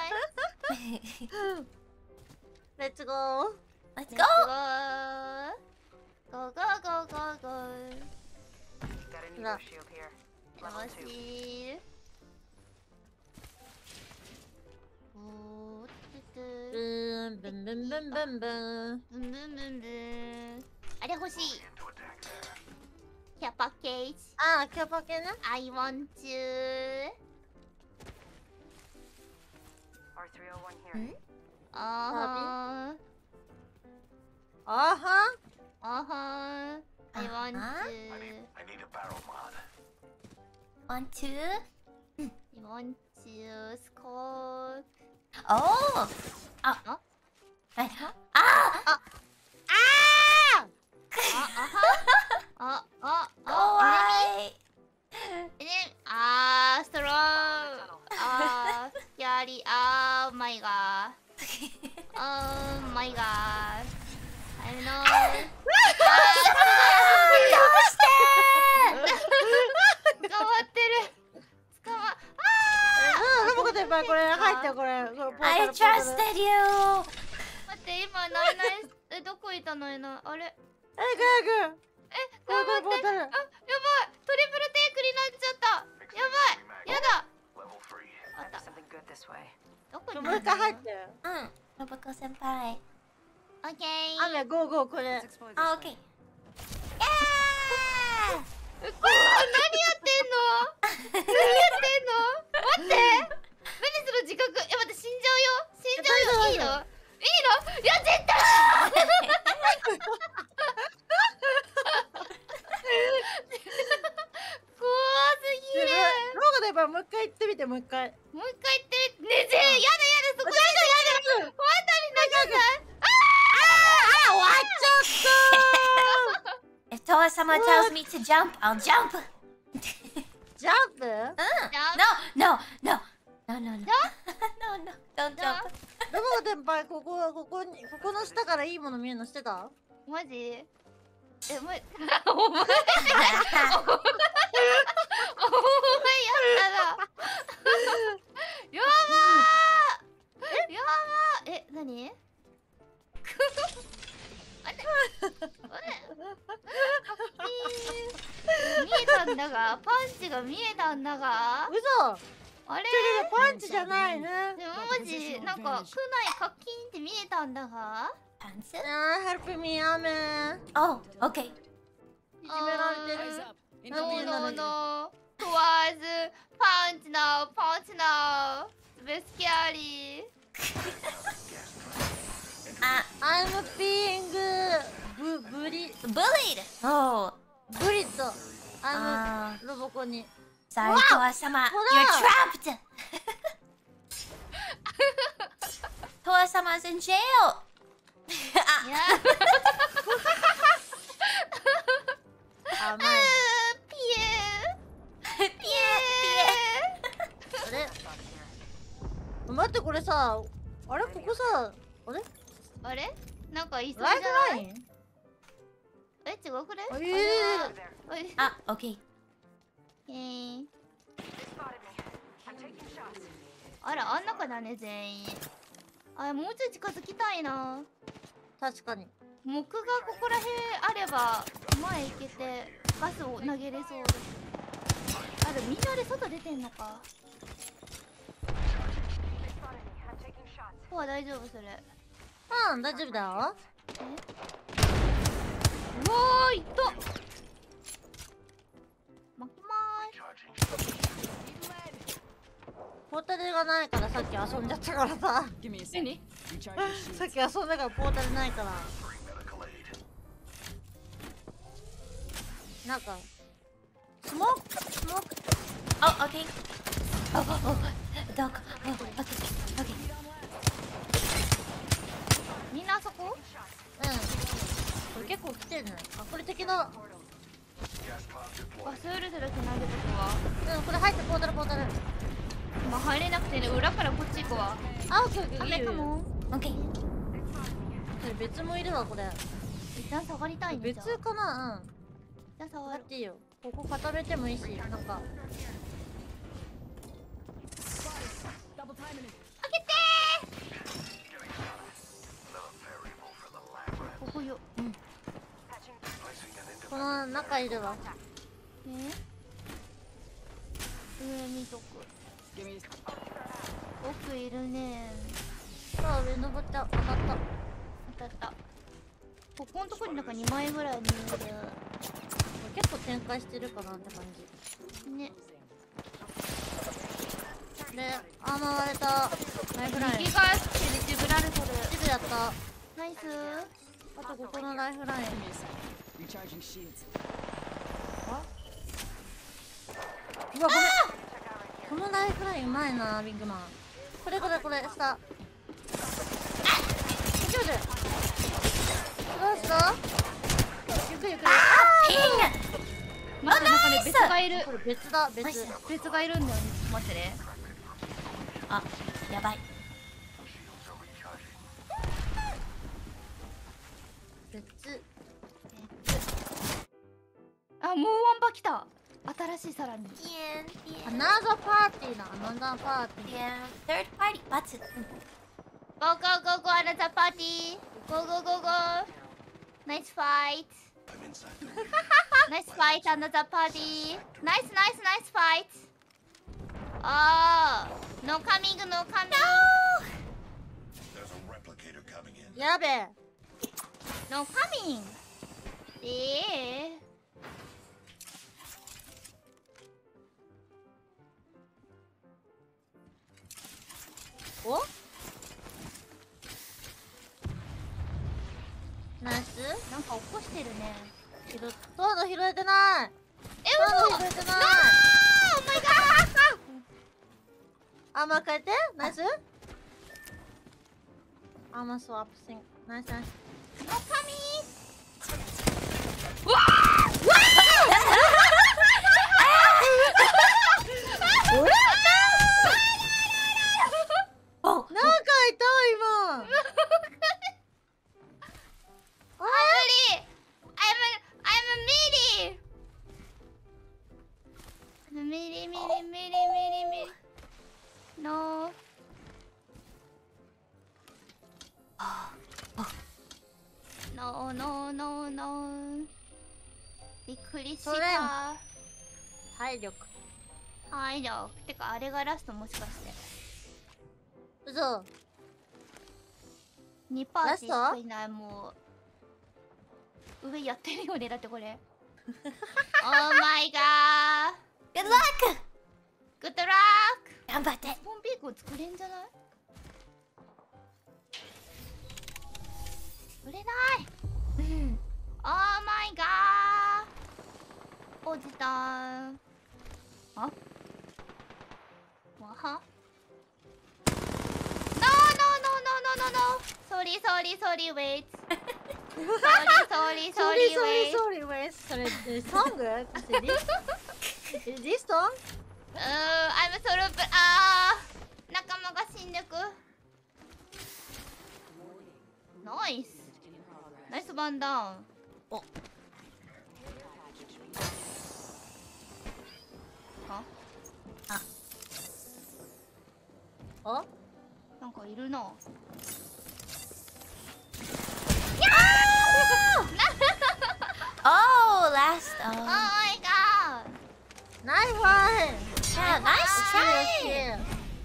much Let's go. Let's Let's go. go Go go go go go Got an No. Evo shield here. よ Level し two. ーおーつつブーンブンブンブンブンブン。 ブンブンブンブンあれ欲しい Into attack there. キャパケージあー、キャパケね。 I want to R three oh one here. あーあーはん。 あはー I want to Uh-huh. I need, I need a barrel mod. One, two. I want to scope Oh. Ah. Huh? Ah. あああああ Why? えねあーストローあーやりあーマイガーあーマイガー I know あ trusted you! 待って今ナイナイえどこいたのいなあれえグーグーえボータルボータルあやばいトリプルテイクになっちゃったやばいやだ Level three. あった Something good this way. どこにもう一回入ってうん。ロボコ先輩。 オッケー雨ゴーゴーこれ Let's explore this あ、オッ way. ケー。 うわ何やってんの何やってんの待って何その自覚え待って死んじゃうよ死んじゃうよいいのいいのいや絶対怖すぎるローガでやっぱもう一回行ってみてもう一回もう一回言ってみてねえぜやだやだそこやだやだまたになっちゃったあ終わっちゃった If Toa sama tells me to jump, I'll jump! ジャンプ Uh, ジャン no, no, no, no, no, no, no, no, don't ジャン jump. ロボ先輩ここここにここの下からいいもの見えるのしてたマジえもうお前お前やったなやばーえやばーえ何あれあれ見えたんだがパンチが見えたんだが嘘あれパンチじゃないねでもマジなんか区内カッキンって見えたんだが Pants? あーヘルプミー雨 Oh, okay. いじめられて Eyes る up. No, Into no, the no. Towards punch now, punch now. Very scary. Uh, I'm being ブブリ bullied! Oh, ブリッド Ah. I'm ロボコに sorry, Wow! Toa sama. Hold You're up. trapped! Toa sama's in jail! Ah, Yeah. 甘いピエ Pie, あれ待ってこれさあれここさあれー。あれなんかいそうじライフゃないラインえ、違くねえーあれ There. あ、OK。 えー They spotted me. I'm taking shots. あら、あん中だね、全員。あ、もうちょい近づきたいな。 確かに木がここら辺あれば、前行けて、ガスを投げれそう。あれ、みんなあれ外出てんのか。 They spotted me. I'm taking shots. ここは大丈夫、それ。 うん大丈夫だようわーいった巻きまーす Charging. ポータルがないからさっき遊んじゃったからさ Give me a sec. 何 Recharge your shields. さっき遊んだからポータルないから Medical aid. なんかスモークスモーク Oh, okay. Oh, oh, oh. Dog. Oh, okay. Okay. みんなあそこうんこれ結構来てるねあこれ敵だ Gas cloud あ、 deployed. スールスルって投げとくわうんこれ入ってポータルポータルまあ入れなくてね、裏からこっち行くわあオッケーオッケーいいよ雨かも Okay. それ別もいるわこれ一旦下がりたいねじゃあ別かなうん一旦下がるだっていいよここ固めてもいいしなんか Double timing it. 開けて Variable for the lab rat. ーここよ Placing an この中いるわえ上見とく Give me. 奥いるねさあ上登っちゃう当たった当たったここのとこになんかにまいぐらいにい結構展開してるかなって感じるねであー回れたライフライン右がしてるジブラルトル地図やったナイスあとここのライフライン Give me a sec. Recharging shields. うわごめんこのライフラインうまいなビッグマンこれこれこれ下あっ大丈夫どうしたゆっくりゆっくり Ping! 待って、なんかね別がいるこれ別だ別ナイス別がいるんだよね待ってねあ、やばい。 別あ、もうワンパ来た新しいさらに Bien, bien. Another party な Another party Yeah. Third party. Button. Go go go go another party. Go go go go. Nice fight. I'm inside. Nice fight another party. Nice nice nice fight. Oh, no coming no coming. No. There's a replicator coming in. やべえ。 No coming. ええ。 お？ ナイス？なんか起こしてるね。 拾っトード拾えてない。 え、 トーもう。 ド拾えてない。 No! Oh my god! アーマー変えて。ナイス。アーマースワップシング。ナイスナイス。 No coming. お、 なんかいた今。 I'm ready. I'm a, I'm a meaty. I'm a meaty, meaty, meaty, meaty, meaty. No. No, no, no, no. びっくりしそれた。 体力。 はいよ。てかあれがラストもしかして。 嘘。 にパーラストティーしかいないもう。上やってるよねだってこれ。Oh my god. Good luck! Good luck. 頑張って。 ポンピークを作れんじゃない？作れない。 うん。 Oh my god. 落ちた。あ？わは？ No no no no no no no. Sorry sorry sorry wait. Sorry sorry sorry wait. sorry wait. それソング？Is this song? うーん、I'm so rude. あー、仲間が死んでく。ナイス。ナイスバンダウン。お。あ？ あ。 お？ なんかいるな。 Oh, last. Oh Oh. my god. Nice one. Yeah, nice try. Yeah.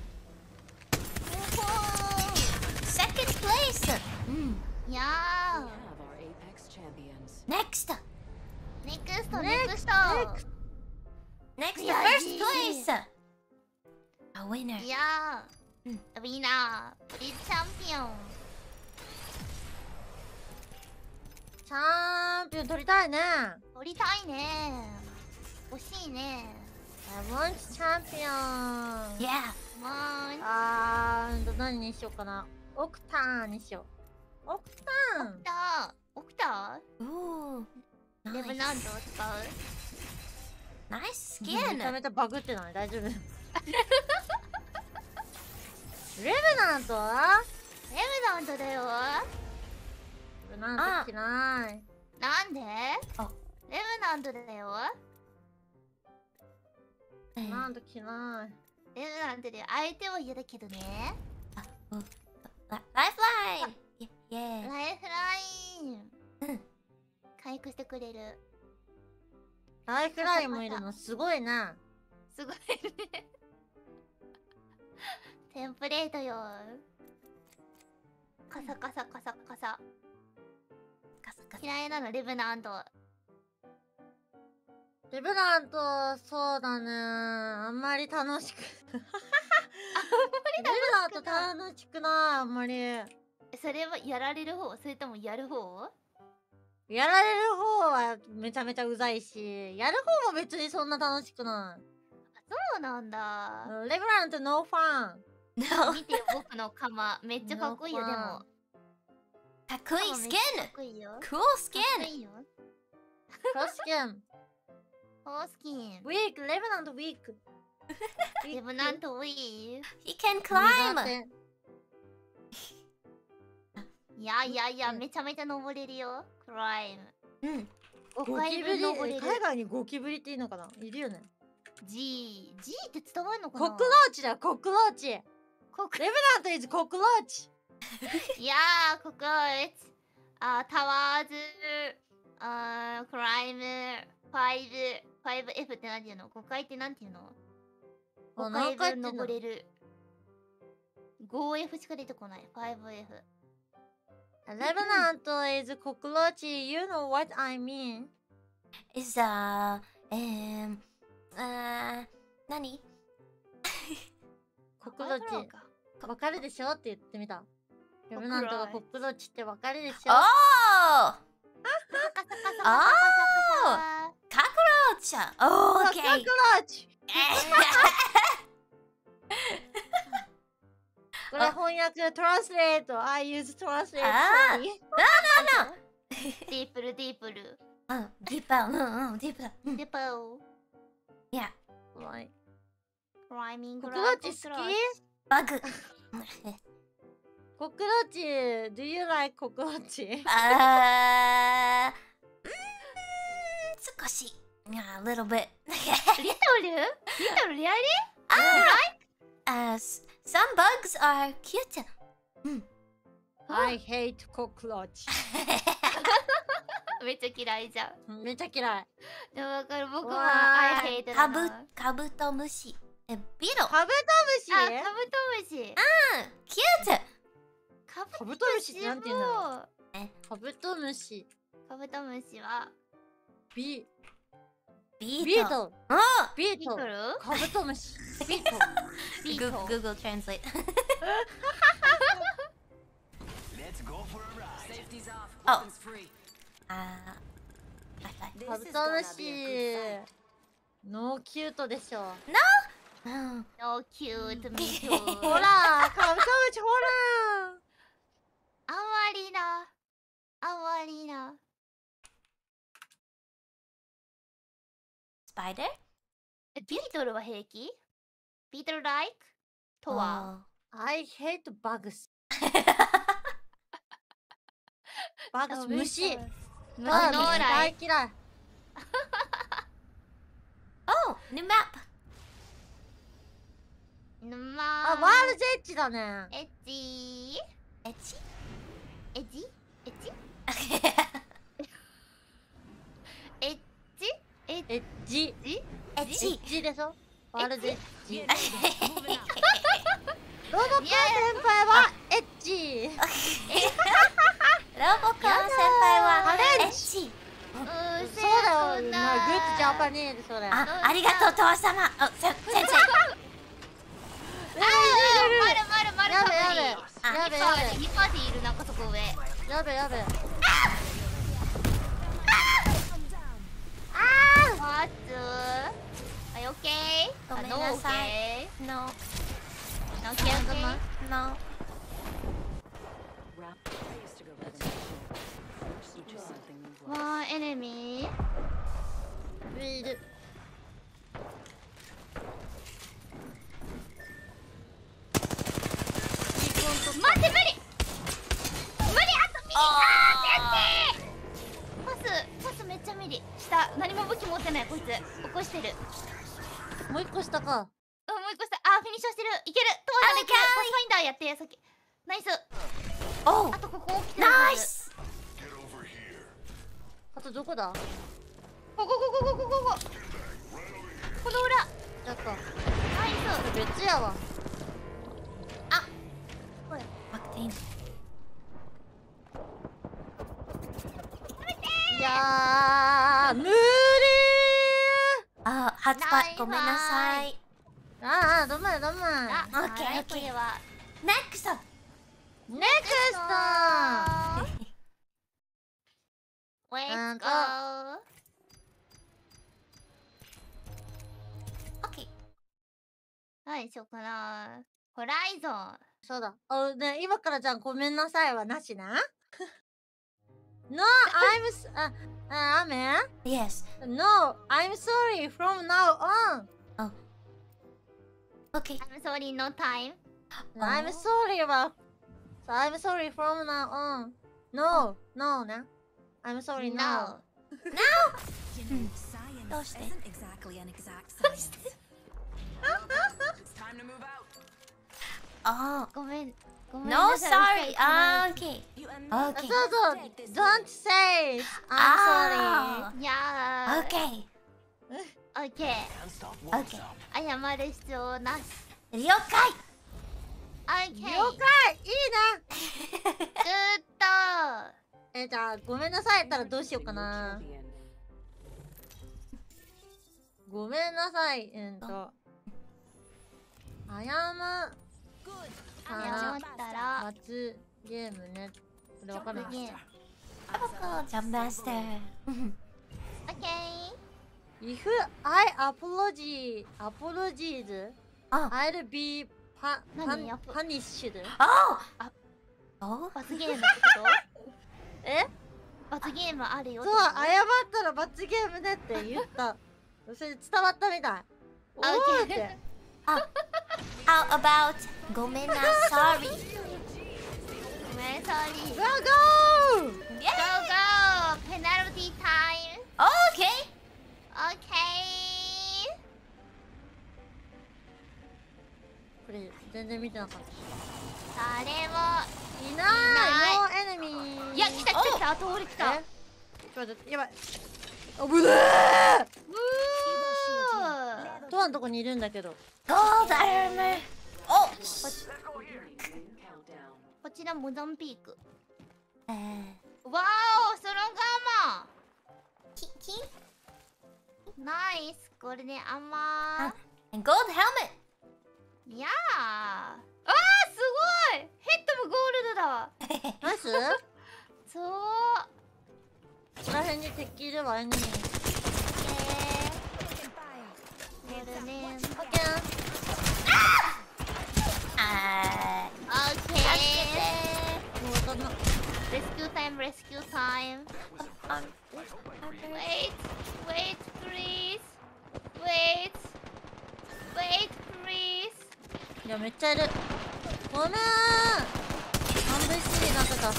Second place. Mm. いや Have our Apex champions. Next. ー。ネクスト、ネ Next, クスト。 Next, Yeah, first yeah. place. A winner. いやー。ウィナー。プリチャンピオン。 チャンピオン取りたいね。 取りたいね。欲しいね。 I want champion. Yeah. もーん。 あーんと何にしようかな。オクターンにしよう。オクターン。 来た。起きた？ Ooh. レブ Nice. ナンドを使う。 Nice めちゃ skin. めちゃバグってない？大丈夫？レブナントは？ レブナンドだよ。 レブナント着ない。 なんで？ あレブナンドだよ。 レブナント着ない。 レブナンドで相手は嫌だけどね。 Oh. Li- Lifeline. Y- Yeah. ライフライン。 うん回復してくれる。 ライフラインもいるのすごいな。 すごいね。テンプレートよ。カサカサカサカサ。 カサカサ。 嫌いなのレブナンド。 レブナント、そうだね。あんまり楽しく。レブナント楽しくない、あんまり。やそれはやられる方それともやる方？ られる方はめちゃめちゃうざいし、やる方も別にそんな楽しくなそうなんだ。 い。レブナントノーファン。 No. 見てよ僕の鎌めっちゃかっこいいよでも。 かっこいい鎌 skin. めっちゃかっこいいよ。 Cool かっこ skin. いいよ。 クロスキン。 ホースキン。 ウィーク、レブナントウィーク。 レブナントウィー。 He can climb. 苦手。 いやいやいやうんめちゃめちゃ登れるよ。クライム。 うん。 ゴごかいキブリ、 ぶん登れる。 海外にゴキブリっていいのかな？いるよね。 G。G って伝わるのかな？ コクローチだよ、コクローチ。レコクブナント is コクローチ。 いやー、ここ、it's あ、タワーズ、あ、クライム、ファイブ、ファイブエフ ってなんていうの？ ご 階ってなんていうの？ ごあ、 階何回分ってんの？ 登れる。ごエフ しか出てこない。ファイブエフ。 Revenant is cockroach. You know what I mean? Is uh um uh 何？ コクロチ。わかるでしょって言ってみた。レベナントがコクロチってわかるでしょ。 Oh! あ Oh! Cockroach! Oh, コク okay. ロチ。これ翻訳、トランスレート。I use translate. あー Sorry. No, no, no! ディープル、ディープル。 うん、ディープー、うんうん、ディープだ。うん、 ディープル。 いや、 クライミングコクロチ好き？ バグ。 コクロチ。Do you like コクロチ？ あー、うーん、少し。Yeah, a little bit. リトル？リトルリアリ？ Uh, s- some bugs are cute. うん。 I hate cockroach. めっちゃ嫌いじゃん。 めっちゃ嫌い。 でもわかる、僕わはー I hate カブだな。、 カブトムシ。え、ビロ。 カブトムシ？ あ、カブトムシ。 うん、キュート。 カカブトムシってなんて言うんだろう。カブトムシ。 カブトムシはビビビート。 ート。うん。 ビート。 ビトル？ カブトムシ。ビート。 ビート。 Google Translate. Let's go for a ride. Safety's off. Oh. Weapons free. あー、はいはい。 This カブ is トム gonna be a シ good。fight. ノーキュートでしょ。 うん。 No cute, me too. ほら、カブトムシほら。 あんまりな。あんまりな。 スパイダー？ えビートルは平気？ビートル like とは？ I hate bugs. bugs 虫。バーバーノーライ。 大嫌い。 Oh, new map. まあ、ワールドエッジだね。 エッジエッチ？ エッジエッジエッジエッエッジ。 ジエッチ。 エッジでしょ。ワールドエッジ。 Get moving. Moving out. ロボコン先輩はエッジ。 ロボコン先輩はエッチ。 うーそうだよ。 せなグッズジャパニーズそれ。 あ、ありがとう、父様。あ、せ先生。 あーまるまるまるやかぶりべやべやべやべニパティいるなんかそこ上やべやべ。 ワッツあ、オッケーごめんなさい。No, ノーオッケーオッケー no. Round. I used to go by the name. You just something new. ワンエネミーウィール。 待って無理無理あとミリあー先生パスパスめっちゃミリ下何も武器持ってないこいつ起こしてるもう一個下か。 うんもう一個下あーフィニッシュしてるいけるトワさんいけるパスファインダーやってさっきナイス Oh, あとここ起きてる nice. Get over here. あとどこだ？ ここここここここここの裏やった。 ナイス別やわ。 Octane. いやー無理ー。 あ、ハツパごめんなさい。 ああ、どんまいどんまい。 あ、 オッケーはいオッケーこれは Next. ネクスト。 Let's go Okay. 何しようかなホライゾンそうだ。おね、今からじゃんごめんなさいはなしな。No, I'm s あ、あ、アメ Yes. No, I'm sorry from now on. Okay. I'm sorry no time I'm sorry は I'm sorry from now on. No, no ね。I'm sorry now. You know, science Doste. isn't exactly an exact science. It's time to move out. あごめんごめん No なさい sorry. Ah, okay. You and me. あ Okay. そうそう Don't say I'm あいやー Okay. オッケー Okay. 謝る必要なし了解。 オッケー sorry 了解いいなグッドえじゃあごめんなさいったらどうしようかな Till the end. ごめんなさいうんとあやま Good. か謝らったら罰ゲームねこれわかる罰ゲーム Oh, Jump Master. オッケー If I apologize apologize Oh. I'll be pa 何 pan- punished Oh. Oh. 罰ゲームってことえ罰ゲームあるよっそう謝てことったら罰ゲームねって言ったそれ伝わったみたいおあー OK って How about ごめんな sorry? ごめんソーリー Go go! Go go! Penalty time! Okay. Okay! これ全然見てなかった誰もいないノーエネミーいや来た来た来た後俺来たえちょっと待ってやばい危ねえうートアのとこにいるんだけど Gold armor. Oh. Countdown. こちらモザンピーク Uh, わおストロングアーマ ki- ki- ーナイスこれねアーマ and gold helmet. ーいやーあーすごいヘッドもゴールドだわナイスそうここら辺に敵いるわエネミーオッケー寝るねオッケー Uh, オッケーもうそんなレスキュータイムレスキュータイム um, Wait wait please wait wait please いやめっちゃいるごめん半分一になってた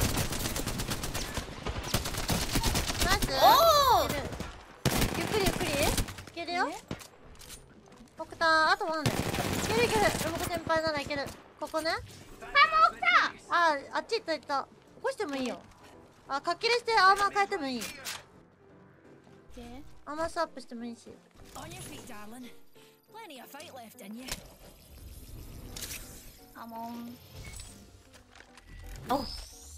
ナイス oh. ゆっくりゆっくりいけるよオクターあとワンでいけるいけるロボコ先輩ならいけるここねあもう来たああっち行った行った起こしてもいいよあかっきりしてアーマー変えてもいいアーマースワップしてもいいし On your feet, darling. Plenty of fight left in you. Come on Oh.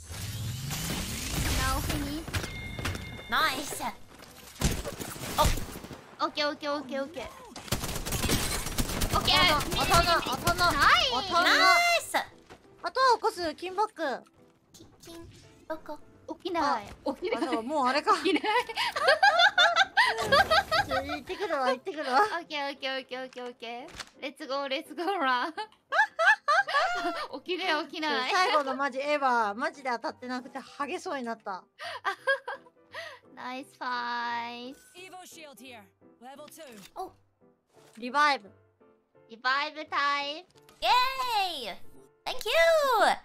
Now finish Nice. OK OK OK OK OK 当たんな当たんなナイ当たんな Nice. あとは起こす金バック Ki- kin- Boko. 起きない起きあないそうもうあれか起きないちょ行ってくるわ行ってくるわ OK OK OK OK OK Let's go Let's go run 起きない起きない最後のマジエヴァマジで当たってなくてハゲそうになったナイスファイト Evo shield here. Level two. リバイブリバイブタイム Yay. Thank you.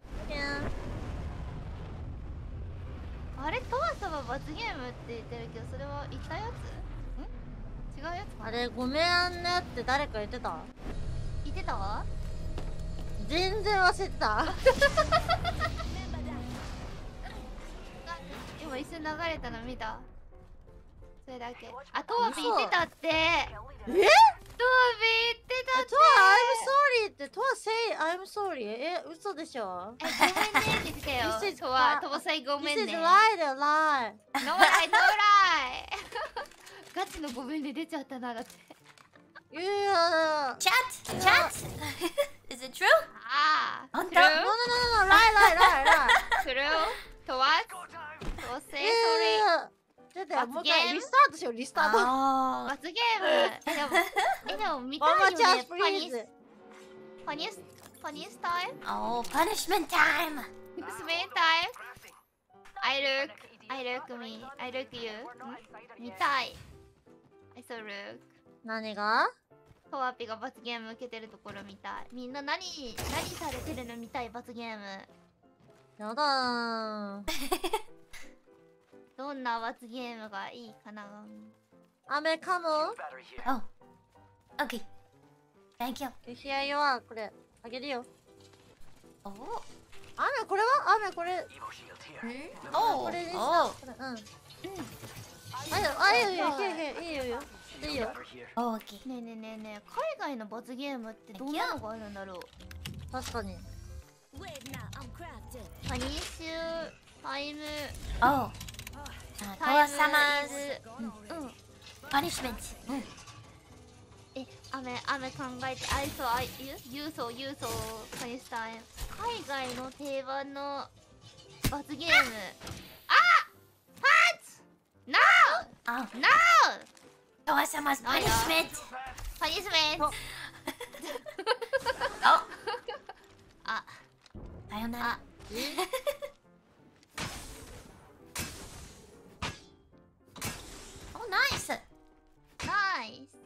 あれトワ様罰ゲームって言ってるけどそれは言ったやつん違うやつかなあれごめんねって誰か言ってた言ってたわ全然忘れてた今一瞬流れたの見たそれだけあトワビ言ってたってえトワビ言ってたってトア I'm sorry ってトア say I'm sorry え嘘でしょえごめんねって言ってたよ This is トワトワさんご This めん is ね lie だよ lie ノーライノーライガチのごめんね出ちゃったなだっていやいや Chat. Chat. Is it true? ああ On トゥル top. No no no no lie lie lie lie トゥルトワトワセイソリいやいやちょっともう一回リスタートしようリスタート Oh. 罰ゲームえでもえでも見たい One よ more ね chance パニス please パニスパニスタイム Oh, punishment time. スメンタイム I look I look me I look you 見たい I so look 何がトワピが罰ゲーム受けてるところ見たいみんな何何されてるの見たい罰ゲームやだーどんな罰ゲームがいいかな雨かも Battery here. Oh. Okay. Thank you. 冷やよはこれあげるよおお。 雨これは雨これ。 Evo shield here. うん。おお。 これでした。 おお。 これうん。あいよあいよいいよいいよいいよいいよいいよ。 Over here. オーケー。 ねえねえねえねえ、海外の罰ゲームってどんなのがあるんだろう。 確かに。 Wait now, I'm crafting. パニッシュタイムおお。あ、トワサマズうん。 パニッシュメント。うん。 え、雨雨考えて、あいそうあいユーソーユーソーパニッシュタイム。海外の定番の罰ゲーム。あ、パンチ。ノあ、 ーノー。 トワサマズパニッシュメント。 パニッシュメント。 あ、 あ、 さよなら。お、ナイス。 ナイス。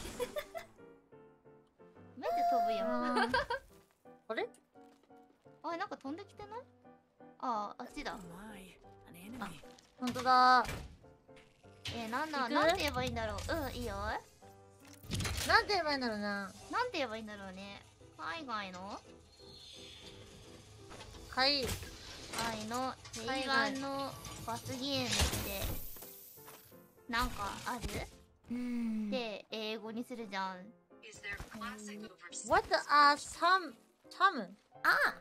めっちゃ飛ぶよ。 あれ？ あ、なんか飛んできてない？ああ、あっちだ。 Oh my, an enemy. 本当だ。 えー、なんだ、 行くなんて言えばいいんだろう。うん、いいよ。 なんて言えばいいんだろうな。 なんて言えばいいんだろうね。海外のはい。 海の定番の罰ゲームってなんかある？ うん。 で、英語にするじゃん。 What are some some? あ。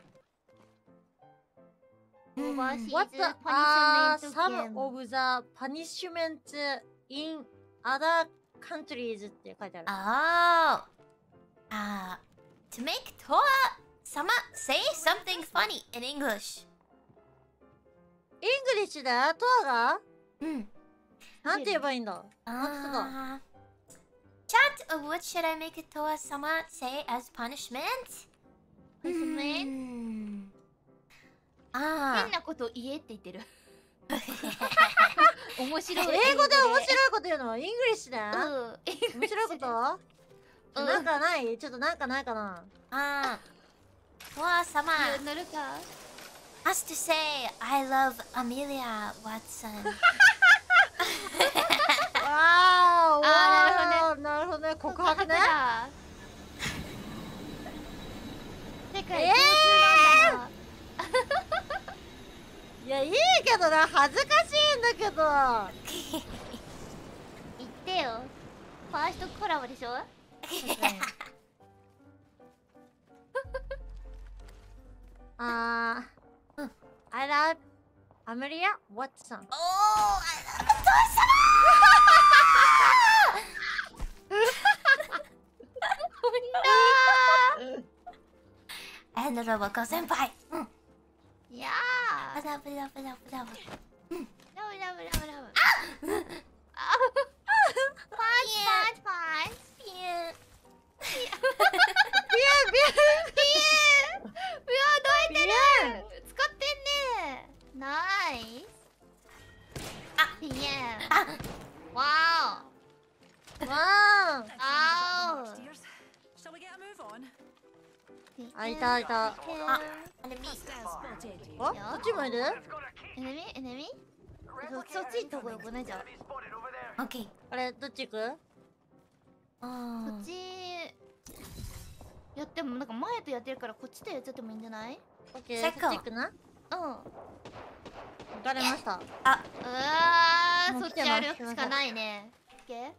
オーバーシーズ What パ are ニッシュメ some ントゲーム。 of the punishments in other countries って書いてある。 ああ。あ。To make Toa sama say something funny in English. イングリッシュだよ、トアがうん。 なんて言えばいいんだ。 ああ。Chat, uh, what should I make Toa sama say as punishment? Punishment？ うんあ変なこと言えって言ってる。 あ。 面白い。 英語で面白いこと言うのはイングリッシュだよ。 うん。 面白いことうんなんかないちょっとなんかないかな。 ああ。Toa sama 乗るか。 has to say I love Amelia Watson. わーおあーなるほどね。告白ね。 だ。世界共通なんだな。 いやいいけどな、恥ずかしいんだけど。 言ってよ。ファーストコラボでしょ。 あー、I love Amelia Watson. おお、あんなロボコ先輩。うん。 いやー。 ラブラブラブラブ。 ラブラブラブラブ。あパンチパンチパンチ。 ピュー。 ビュービューピュー。うわどうやってる？使ってんね。ナイス。 あピュー。 あわわーー。あ Upstairs. Shall we get a move on? ー。 あいたいた。 あ、あれミ Hostile spotted. あ、こっちもいる？ エネミエネミ？そそっち行った方がよくないじゃん。こオッケー。 あれどっち行く？ あっちやってもなんか前とやってるからこっちとやっちゃってもいいんじゃない？ オッケー、 セコそっち行くな。 うん。 行かれました。 うわー、そっちもう来てます歩くしかないね。オッケー。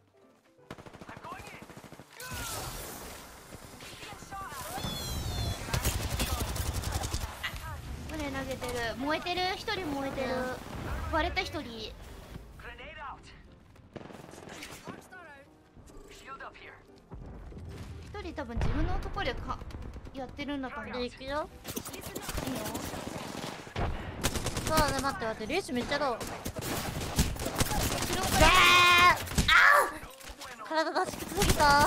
これ投げてる。燃えてる。一人燃えてる。割れた一人。 Grenade out. Shield up here. 一人多分自分のところでかやってるんだと思う。いいよ。 で行くよ。そうだね、待って待って、リーチめっちゃロー。 後ろから体出しきつすぎた。 あ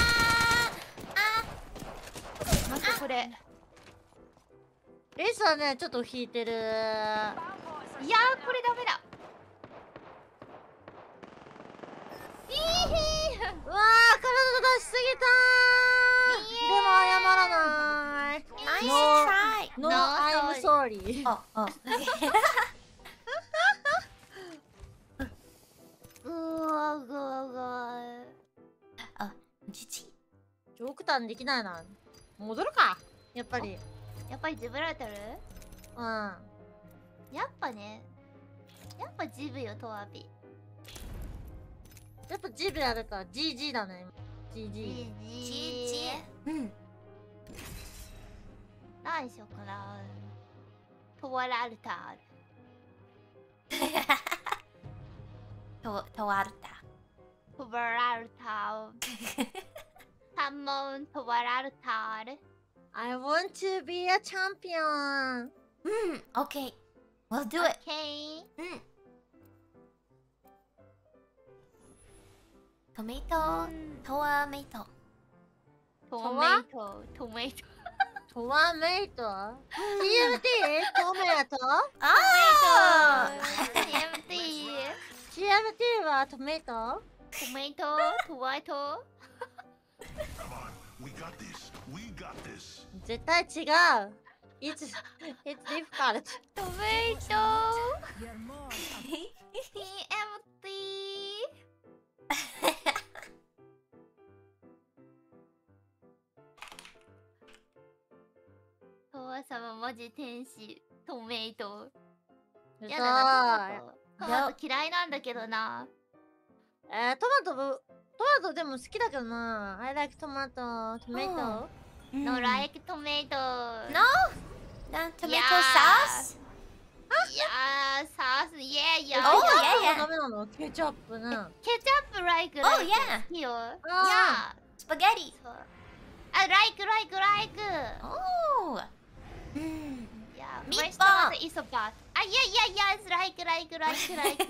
待ってこれ。 リーチはね、ちょっと引いてる。 いやーこれダメだ。いいひー。 うわー、体出しすぎたー。でも謝らない。 ナイストライ。 No, No, I'm sorry. あ、あ。 うわうわうわ。 あ、じち。 ジョークタンできないな。戻るか。やっぱり。 やっぱりジブラルタル？ うん。 やっぱね。やっぱジブよ、トワビ。 やっぱジブやるから ジージー だね。ジージー。 ジじジじうん何しようかな。トワラルタととわるたトワラルタサモントワラルタ I want to be a champion. うん OK we'll do it ケイうんトメイトトワメイトトマトトマトトワメイト ?ティーエムティー? トメトあトマト ?ティーエムティー はトメトトマトトマト Come on, we got this. We got this. 絶対違う It's, it's difficult. トマト You're more. ティーエムティートワ様マジ天使トメイト嘘やだなトマトトマト嫌いなんだけどなえー、トマトぶ、トマトでも好きだけどな。I like トマト、トメイト。 No like トメイト No the tomato Yeah. sauce いやーサースイエイヤー Oh ケチャップ yeah が yeah ダメなのケチャップね。 ケチャップ like Oh like yeah 好きよあいや spaghetti そうあ like like like oh うん Yeah, Meatball. first tomato is a bot. Ah, yeah, yeah, yeah, it's like, like, like, like.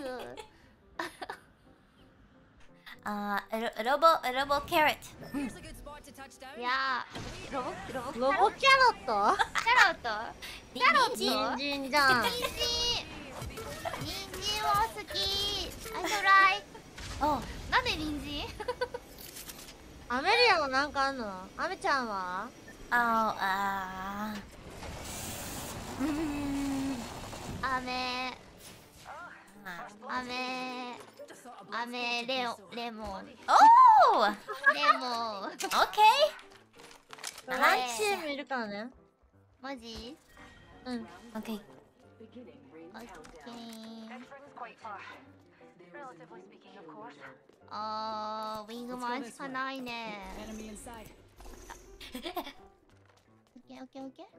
あーロロボロボキャロット Here's a good spot to touch down. yeah, ロボ、ロボ、キロボキャロットャロット。 キャロット人参じゃん。 人参。人参も好き。I so like. おなんで人参？ アメリアはなんかあんのアメちゃんはああーうーん飴、 あ飴、飴、レオ、レモン。 おーレモン。 オッケ何チームいるからね。 マジ？ うん。 ーオッケーオッケー。 Next ring's quite far. Relatively speaking, of course. あー、ウィングマンしかないね。 Enemy inside. オッケーオッケーオッケー。オッケーオッケーオッケ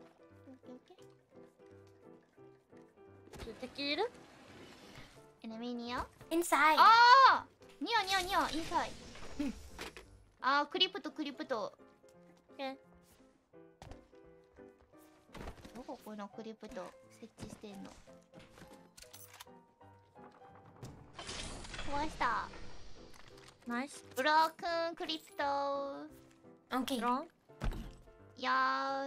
ー。 敵いるエネミーニア？ inside あーニアニアニアインサイ。あークリプトクリプト。 えどここのクリプト設置してんの？壊した。 ナイス。 ブロークンクリプト。 オッケーロンいやー。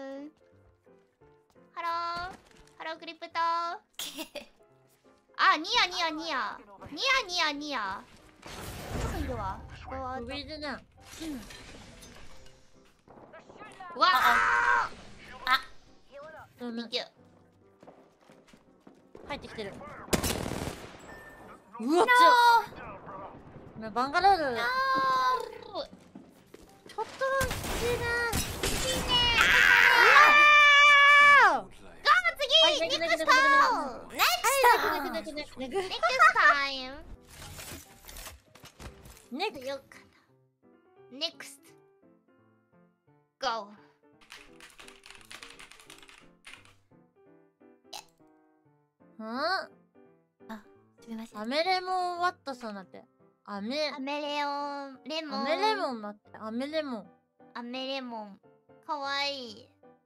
ハロー。ハロークリプト。あ、ニアニアニア。ニアニアニア。どこいるわ。ここは首でね。 うわあ。 うんビキュ。 入ってきてる。うわっちょバンガロール。ちょっとだけいいな。 いいねあー。次、ネクスト。 ネクネクネクネクネクネクスタイム。 ネクよかった。ネクスト。ゴー。 うんすみませんアメレモンワットさんだってアメアメレオン、レモン。 アメレモンだってアメレモンアメレモン。かわいい。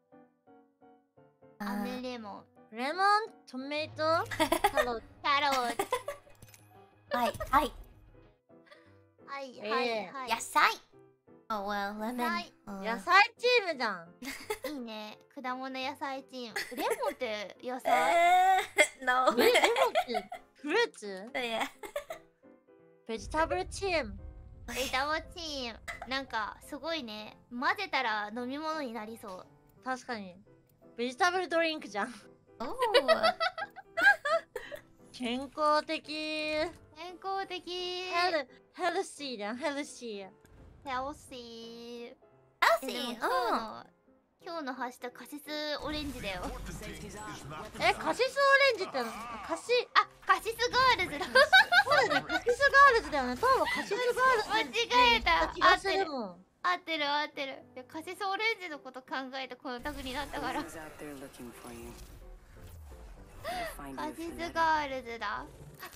アあメレモン。 レモントメイトタロットキャロット。 はいはいはいええはいはい。 野菜 Oh well lemon 野菜うん野菜チームじゃんいいね。果物野菜チーム。レモンって野菜？ えー No えレモンってフルーツ Yeah ベジタブルチームベタモチーム。なんかすごいね。混ぜたら飲み物になりそう。 確かにベジタブルドリンクじゃん Oh 健康的健康的。 ヘルヘルシーじゃんヘルシーヘルシー。えでも Healthy 今日の今日のハッシュタグカシスオレンジだよ。 Safety's off. え、カシスオレンジってのカシあ、カシスガールズだ。 そうだよね、カシスガールズだよね。トウもカシスガールズって間違えた。 気がするもん。 合ってる合ってる。いやカシスオレンジのこと考えてこのタグになったから。 Who's out there looking for you? We'll find カ you シ if we ス let ガールズだ。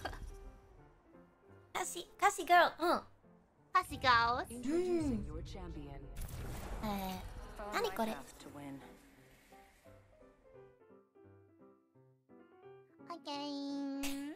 カシ、カシ girl。うん。 カシガールズ。 Introducing your champion. えー、 Far 何 right これ path to win. オッケー。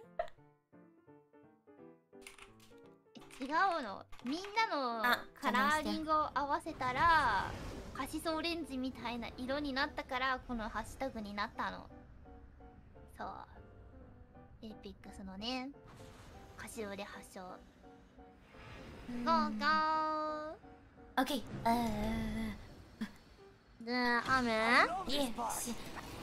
違うの。みんなのあカラーリングを合わせたらカシスオレンジみたいな色になったからこのハッシュタグになったの。そう。エイペックスのね。カシオレ発祥。ゴーゴー。 オッケー。えで、雨ー、イエス。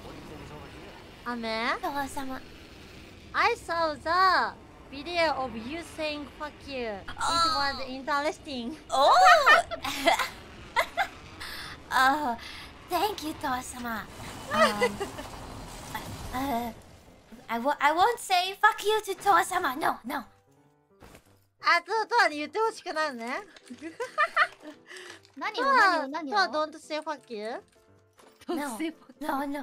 雨父様。 I saw the video of you saying fuck you. It was interesting. Oh! Oh, thank you, 父様。Um, uh, I, w I won't say fuck you to 父様。No, no. あ、と、とは言ってほしくないのね。 何をとは、 何を何をとは don't say fuck you? No, no, no.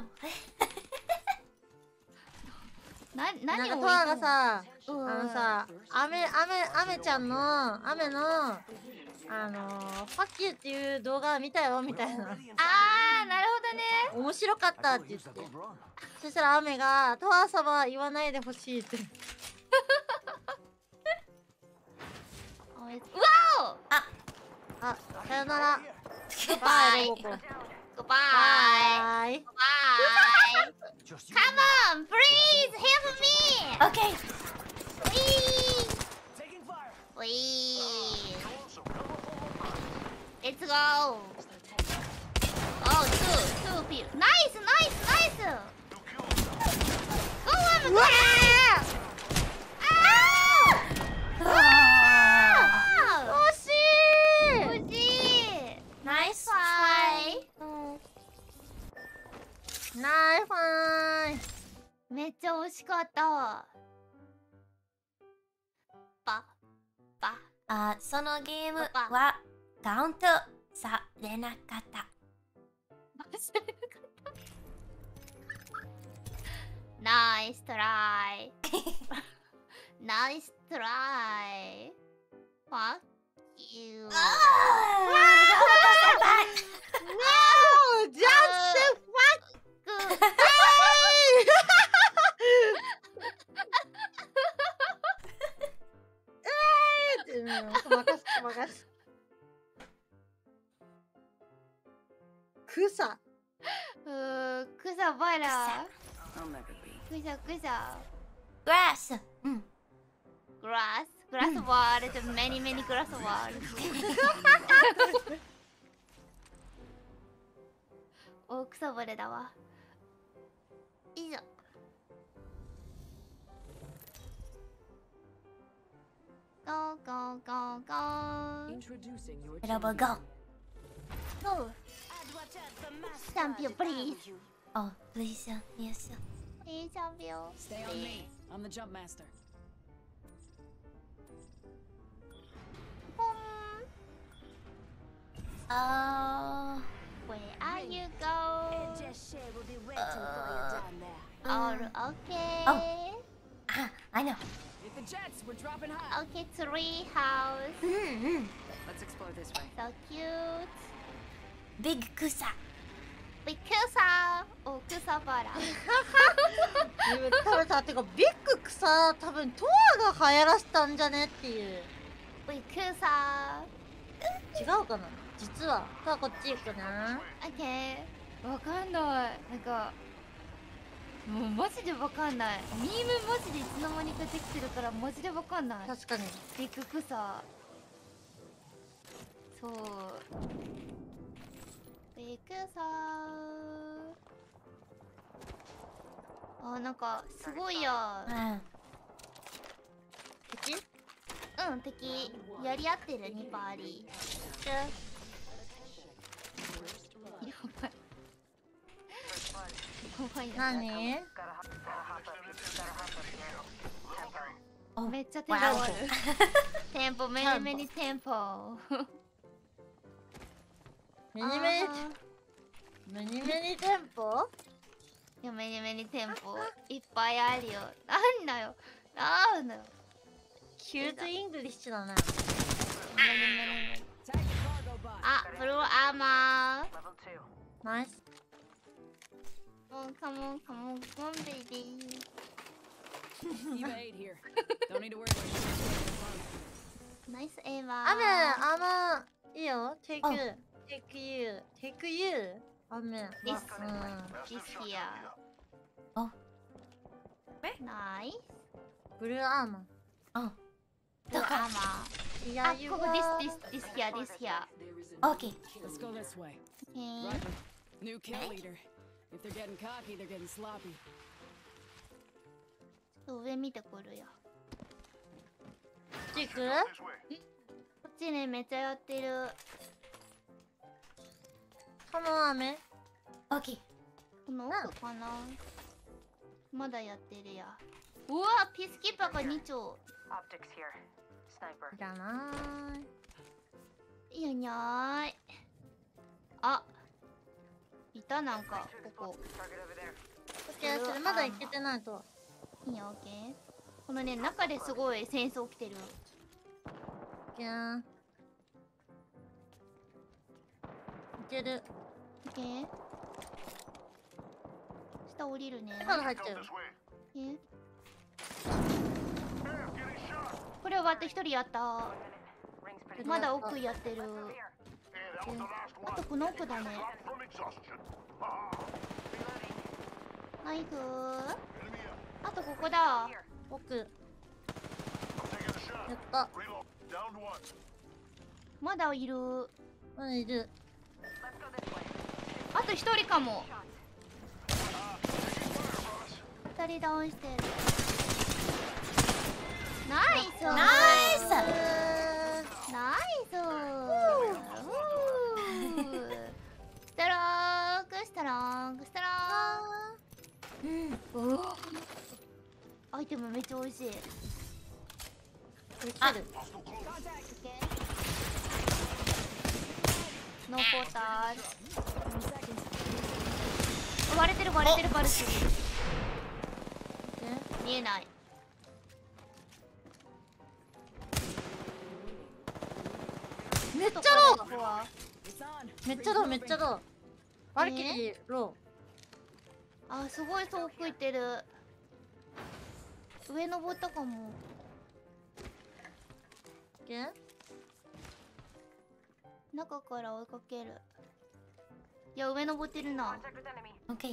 ななんか何をとはがさ、 うんあのさ、雨、雨、雨ちゃんの、雨の、あのー、ファッキューっていう動画見たよ、みたいな。 あー、なるほどね。 面白かったって言って。そしたら雨が、とわ様言わないでほしいって。 おい、うわお。 あ、 あ、さよなら。ババイイ、ロボコ。 グッバイ。 バイ。 バイ。Come on, please help me. Okay. Please. Taking fire. Please. Let's go. Oh, two, two people. Nice, nice, nice. Go on, うわあー惜しいー惜しい。 Nice はい try. ナイファイめっちゃ惜しかった。パパあ、そのゲームパはカウントされなかった。 ナイストライ。ナイストライ。Fuck you. No! Just say fuck! グうん、任す任す。草。 うー、クザバラ。 I'll never be. クザクザ。 グラス。うん。 グラス。グラスワールド。many many グラスワールド。お、草バレだわ。以上。ゴーゴーゴーゴー。 Introducing your 選ぼう、 champion. Go! Go! Champion, please! Oh, please, uh, yes. Please, champion. Stay on me. I'm the jump master. Oh. Where are you go? will be waiting for you down there. All okay. Oh. Ah, I know. Hit the jets. We're dropping high. Okay, tree house. Mm-hmm. Let's explore this way. So cute. Big Kusa. Big Kusa. Oh, Kusa bara. 多分さ、てかビッグ草、多分トアが流行らせたんじゃねっていう。 Big Kusa. 違うかな実は。トアこっち行くな。 Okay. わかんない。なんか、もうマジでわかんない。ミームマジでいつの間にかできてるからマジでわかんない。 確かに。 ビッグクサ。そう。ビッグサー。あ、なんかすごいや。 うん。 敵うん、敵やり合ってるにパーリー。やばい。 怖いな。 何？ Gotta hop, gotta hop up, gotta hop up here. Tempo. おめっちゃテンポある。テンポ、メニメニテンポ。 メニメニメニメニテンポ？ いや、メニメニテンポいっぱいあるよ。なんだよ。なんだよ。 キューズイングリッシュだね。 メニメニ。 Tag the cargo bot. あ、ブルーアーマー。 Level two. ナイス。 もうカモンカモンカモンベイビー。 Eva eight here. Don't need to worry about shit. ナイスエヴァー。 雨、あの、いいよ。Take あ you, take you, take you. 雨。 ですうん。 This here. あナイス。 ブルーアーマー。 あ、 ブルーアーマー。あ、 いや、you ここ are- this this this here this here. OK。 Let's go this way. Okay. Roger. New kill Right. leader. If they're getting cocky, they're getting sloppy. ちょっと上見てくるよ。 こっち行く？ This way. こっちね、めっちゃやってる。 この雨。 OK。 この奥かな。まだやってるや。うわ、ピースキーパーがに丁。 Optics here. Sniper. いらない。 いやにゃーい。あ、いたなんか、ここ。 Target over there. オッケー、それまだ行けてないと。 いいよ、オッケー。このね、中ですごい戦争起きてる。 オッケー。いける。 オッケー。下降りるね。 まだ入っちゃう This。way. え Man, getting shot. これ終わって一人やった。 Rings pretty まだ奥やってる。 here. And that was the last あ one. とこの奥だね。 From exhaustion. Ah, ナイフ。 enemy up. あとここだ。 奥。 I'm taking a shot. やった。 Reload. Down to one. まだいる。 まだいる。 Let's go this way. あと一人かも。 Ah, taking fire, boss. 二人ダウンしてる。ナイス。 ナイス。 ナイス。ストロークストロークストローク。 うん。 アイテムめっちゃ美味しい。 あ、 Hostile close. ノーポーター。 Ten seconds. 割れてる割れてるバルシー。 オッケ見えない。 ー。めっちゃロー。 ここは It's on. めっちゃロー、めっちゃロー。バルキリーロあ、すごい遠く行ってる。上登ったかも。 ー。オッケー。 中から追いかける。いや、上登ってるな。 Contact with enemy. OK。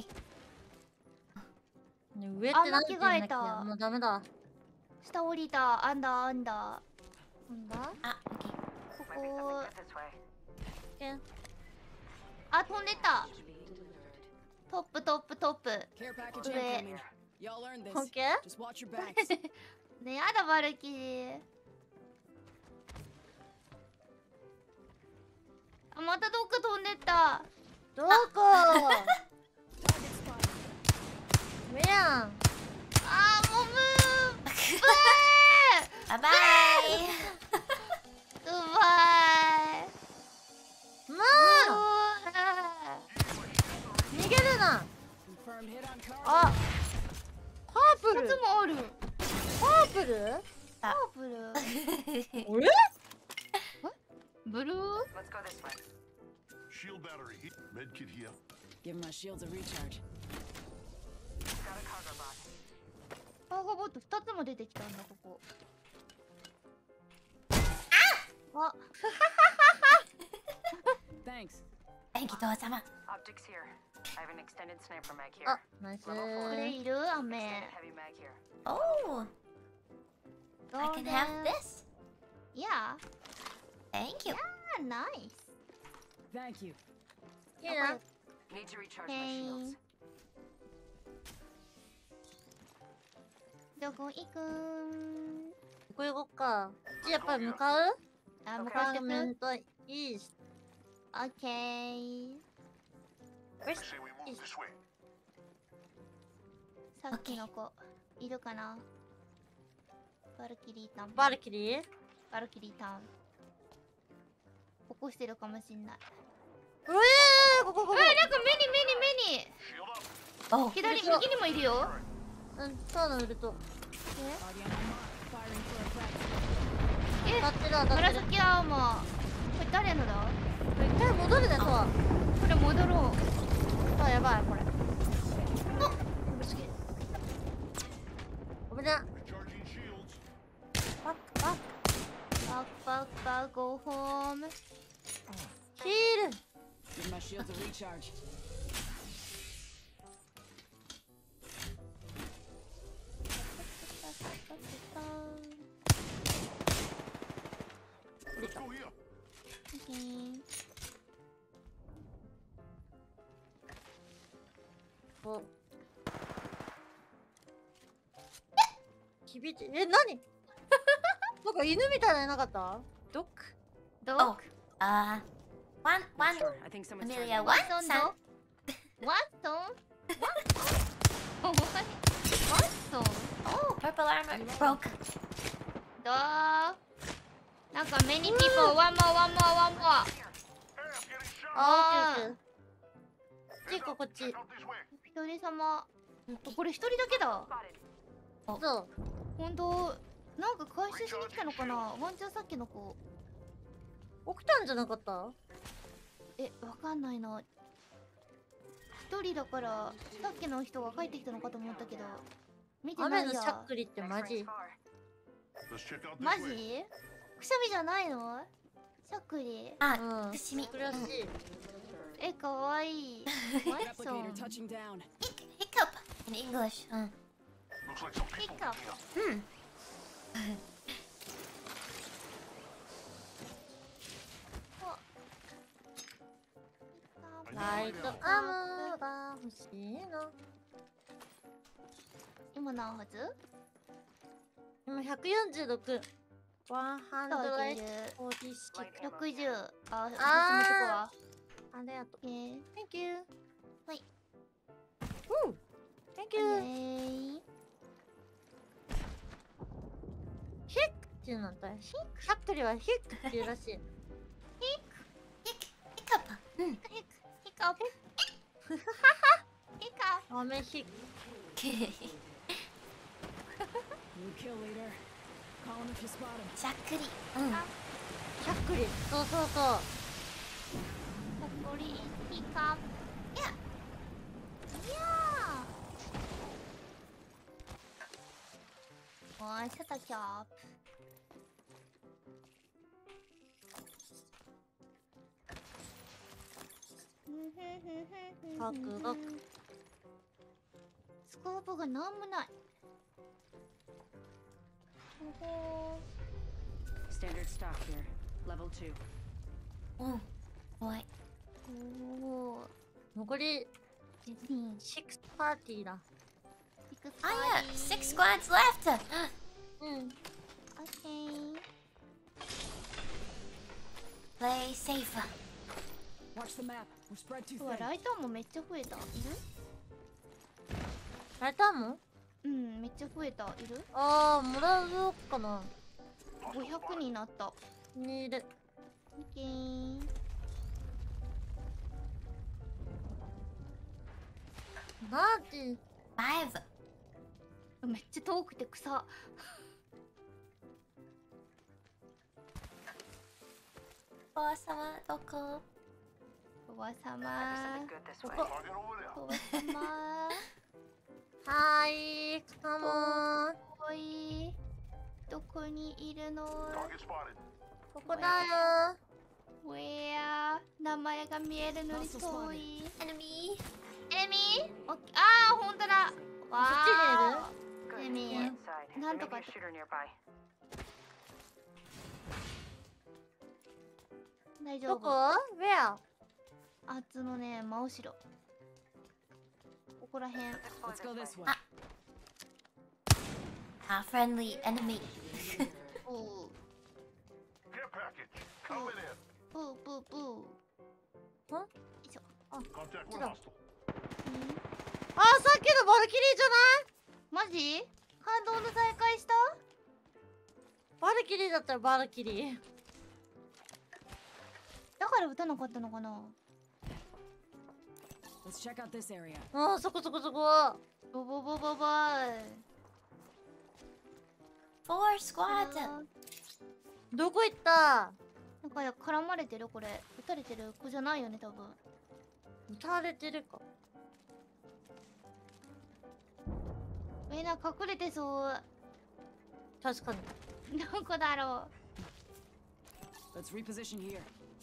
ね、上って何て言うんだっけ？ あ間違えたもうダメだ。 下降りた。アンダーアンダー。なんだあ、OK。 こ Might be something こ。 good this way. オッケー。 あ、飛んでた。トップトップトップ。 Care package Wait. incoming. Y'all earned this. オッケー。 Just watch your backs. ね、やだバルキリー。あ、またどっか飛んでった。 どこ？ Target spotted. 上やん。 あー、もうブーブーバイバイ。 うままーあ逃げるな。 Confirmed hit on cargo. あ、パープル。 いつもある。 パープル？ パープル。 あれ？ ブルー Let's go this way. Shield battery. He- Med kit here. Give my shields a recharge. Got a cargo bot. カーゴボットふたつも出てきたんだ、ここ。あ Thanks. Thank you, 父様。 Optics here. I have an extended sniper mag here. あ、ナイス。 これいる雨。 Extended heavy mag here. Oh, I can have this. Yeah. Thank you. Ah, nice. Thank you. いいな。 Need to recharge my Hey. shields. どこ行くん？ ここ行こっか。こっちやっぱり向かう？ あ、向フかってくる。 ラグメントイースオッケー。 ト。よし。 I say we move this way. さっきの子いるかな。バルキリータンバルキリーバルキリータン起こしてるかもしんない。 うえーここここえ、なんか目に目に目に Shield up. お左右にもいるよ。 うんそうなのいると Body on my mark. Firing for effect. え当たってる当たってる紫青もこれ誰のだ。 一回戻るねとはこれ戻ろう。 とはやばいこれすげえ。 危ね Recharging shields. バックバックバックバックバックゴーホーム。 ヒール Give my shields a recharge. 降り Let's た go here. お響いてえ何なんか犬みたいなのいなかったドックドッ Oh, ク uh, one, one, Sure, I think someone's Amelia, trying what? What's on Son? the- What on? What? What on? Oh, purple armor broke. どうなんかmany people one more one more one more Hey, I'm getting shot. あーオッケーオッケーこっち行こうこっち Check out this way. 一人様これ一人だけだ。 そうほんとなんか回収しに来たのかな。ワンちゃんさっきの子起きたんじゃなかったえわかんないな。一人だからさっきの人が帰ってきたのかと思ったけど見てな雨のいや。 しゃっくりってマジ Let's check out マ this ジ way. くしゃみじゃないの。しゃっくりうあ、 んくしみ。 悔しいえかわいい。ワッソ Replicator ン touching down. Hiccup in English. Uh, Looks like some people Hiccup. here. hmm. ライトアームが欲しいな今何発今ひゃくよんじゅうろくワンハンドそうライいけるトフォーティーシックスひゃくじゅうあ、進むとこあはありがとうえー Thank you はいうん Thank イ you エーイヒックっていうのだヒックしゃっくりはヒックっていうらしい Hiccup. Hmm. ヒカピヒカ豆ヒック New kill leader. Call him if you spot him. しゃっくり。うん。 しゃっくりそうそうそうシャッコリヒカいやいやーおいシャタキャープガクガクスコープがなんもない。ほほ Standard stock here. Level two. うん。怖い。 ーおー残りうんシックスパーティーだ Ah, yeah. Six squads left. うん OK Play safe. Watch the map. We're spread too うわ thin. ライターもめっちゃ増えた。いるライターもうんめっちゃ増えた。いるあーもらおうかなごひゃくになった。 にいる OK なんて Five. めっちゃ遠くて草。 おばあさま、どこ？ おばさ Something ま good this こ way. こ Target over there. おばさまはーいカモンおいどこにいるの Target spotted. ここだよ Where 名前が見えるのに遠い Enemy. エミーああほんとだわそっちーエミー Inside. There Nan may to be a ka- shooter nearby. どこ大丈夫 Where? あっちのね真後ろここらへん Let's go Let's go this this way. way. Ah, friendly enemy. ブー Care package. Coming in. ブーブーブーんよいしょ Contact with Chill. hostile. うんあーさっきのバルキリーじゃないマジ？感動の再会した？ バルキリーだったらバルキリー。 だから撃たなかったのかな。 Let's check out this area. あー、そこそこそこ。 ボボボボボー。 Four squads. どこ行った？ なんか絡まれてるこれ。撃たれてる子じゃないよね多分。 撃たれてるか。 みんな隠れてそう。 確かに。 どこだろう。 Let's reposition here.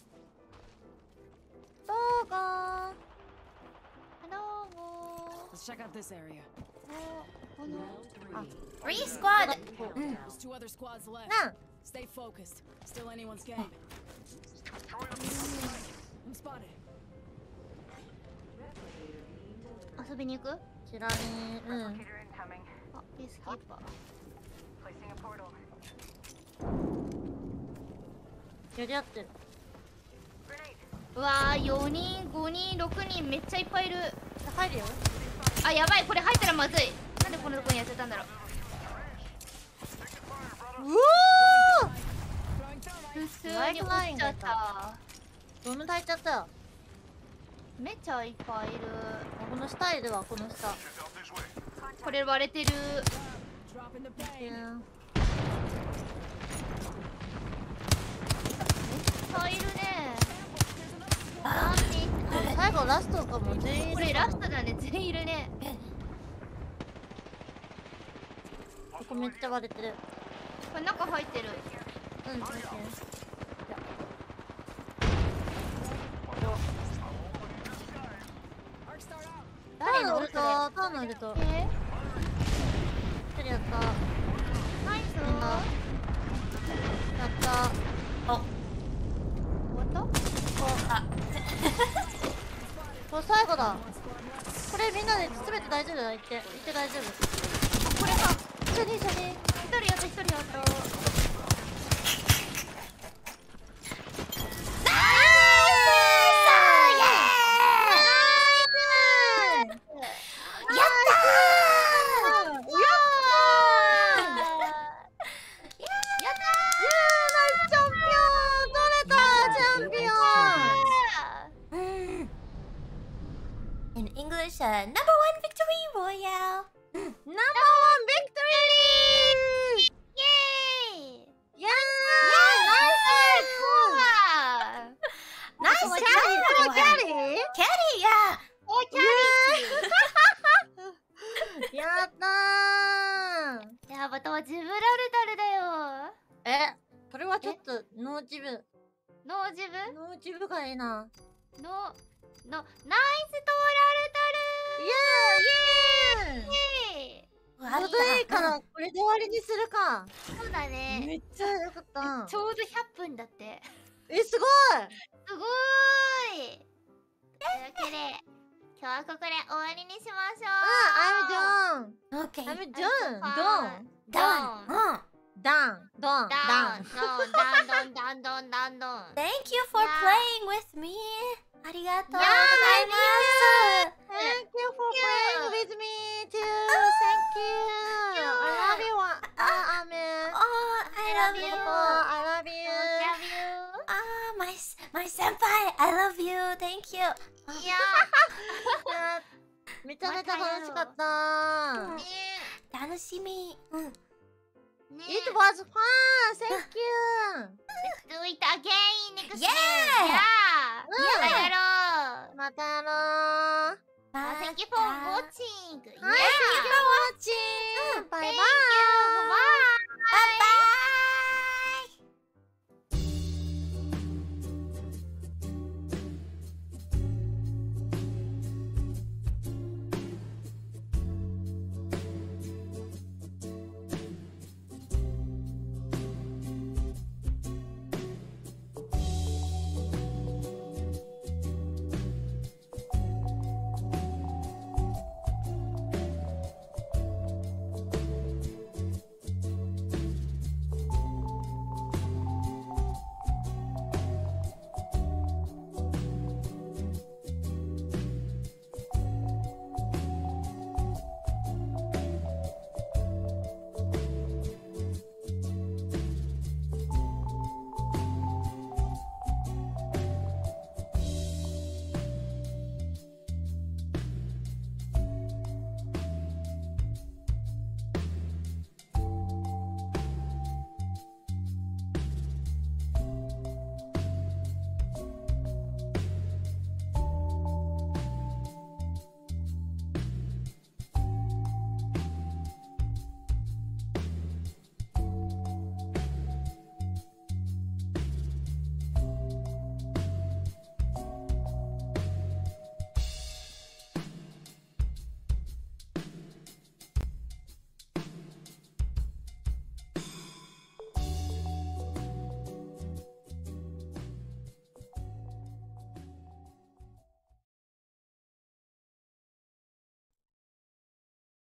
どうかハローも Let's check out this area. この Three. Three squad. There's two other squads left. なん Stay focused. Still anyone's game. I'm spotted. 遊びに行く？ 知らねえ。うん。 Locator incoming. あ、ピースキーパー。 Placing a portal. やり合ってる。 Grenade. うわー、よにん、ごにん、ろくにんめっちゃいっぱいいる。 入るよ。 あ、やばい、これ入ったらまずい。なんでこんなとこにやってたんだろう。 うお普通に落ちちゃった。 ー。ドーム炊いちゃったよ。 めっちゃいっぱいいる。 この下いるわ、この下。 Check out this way. これ割れてる。 Drop in the う pain. ん。 めっちゃいるね。なんで最後ラストかも。全員いる。 これラストだね、全員いるね。 ここめっちゃ割れてる。 これ中入ってる。 うん、オッケー。ターンウルト、ターンウルト。 え一人やった。 ナイス。 やった。 Oh. 終わっあ、 これ最後だ。これみんなで詰めて大丈夫だ。行って、行って大丈夫。 た。これか。 一緒に一緒に。 一人やった、一人やった。 In English, uh, number one victory royale. Number one victory! イエーイ。 イエーイ！ Nice Nice job, job! Rohan. Carry? Carry, yeah. おキャリやったー！ ー。やばとはジブラルタルだよ。 え、これはちょっとノージブ。 ノージブ？ ノージブがいいな。 ノのナイストイエーイ！イエーイ！ ーラルタル。イエーイ。 ちょうどいいからこれで終わりにするか。 そうだね。 めっちゃよかった。 ちょうどひゃっぷんだって。 え、すごい！ すごーい。というわけで今日はここで終わりにしましょう。 あ、I'm Okay. done. I'm I'm done. done. Done. Uh. Done. Done. ダ Done. ンドンダンドンダンドンダンドン。 Thank you for Yeah. playing with me. ありがとうござい Yeah, ます。 Thank you for playing with me too. Thank you. I love you. Ah, Amen. Oh, I love you. I love you. Love you. Ah, my s- my senpai, I love you. Thank you. いやめちゃめちゃ楽しかった。 ー。ね楽しみ。うん。 ね It was fun. Thank you. Do it again next Yeah. time. Yeah. またやろう。 またやろう。 あ Thank you for watching. はい、Thank you for watching. Bye bye. Thank you. Bye. Bye bye.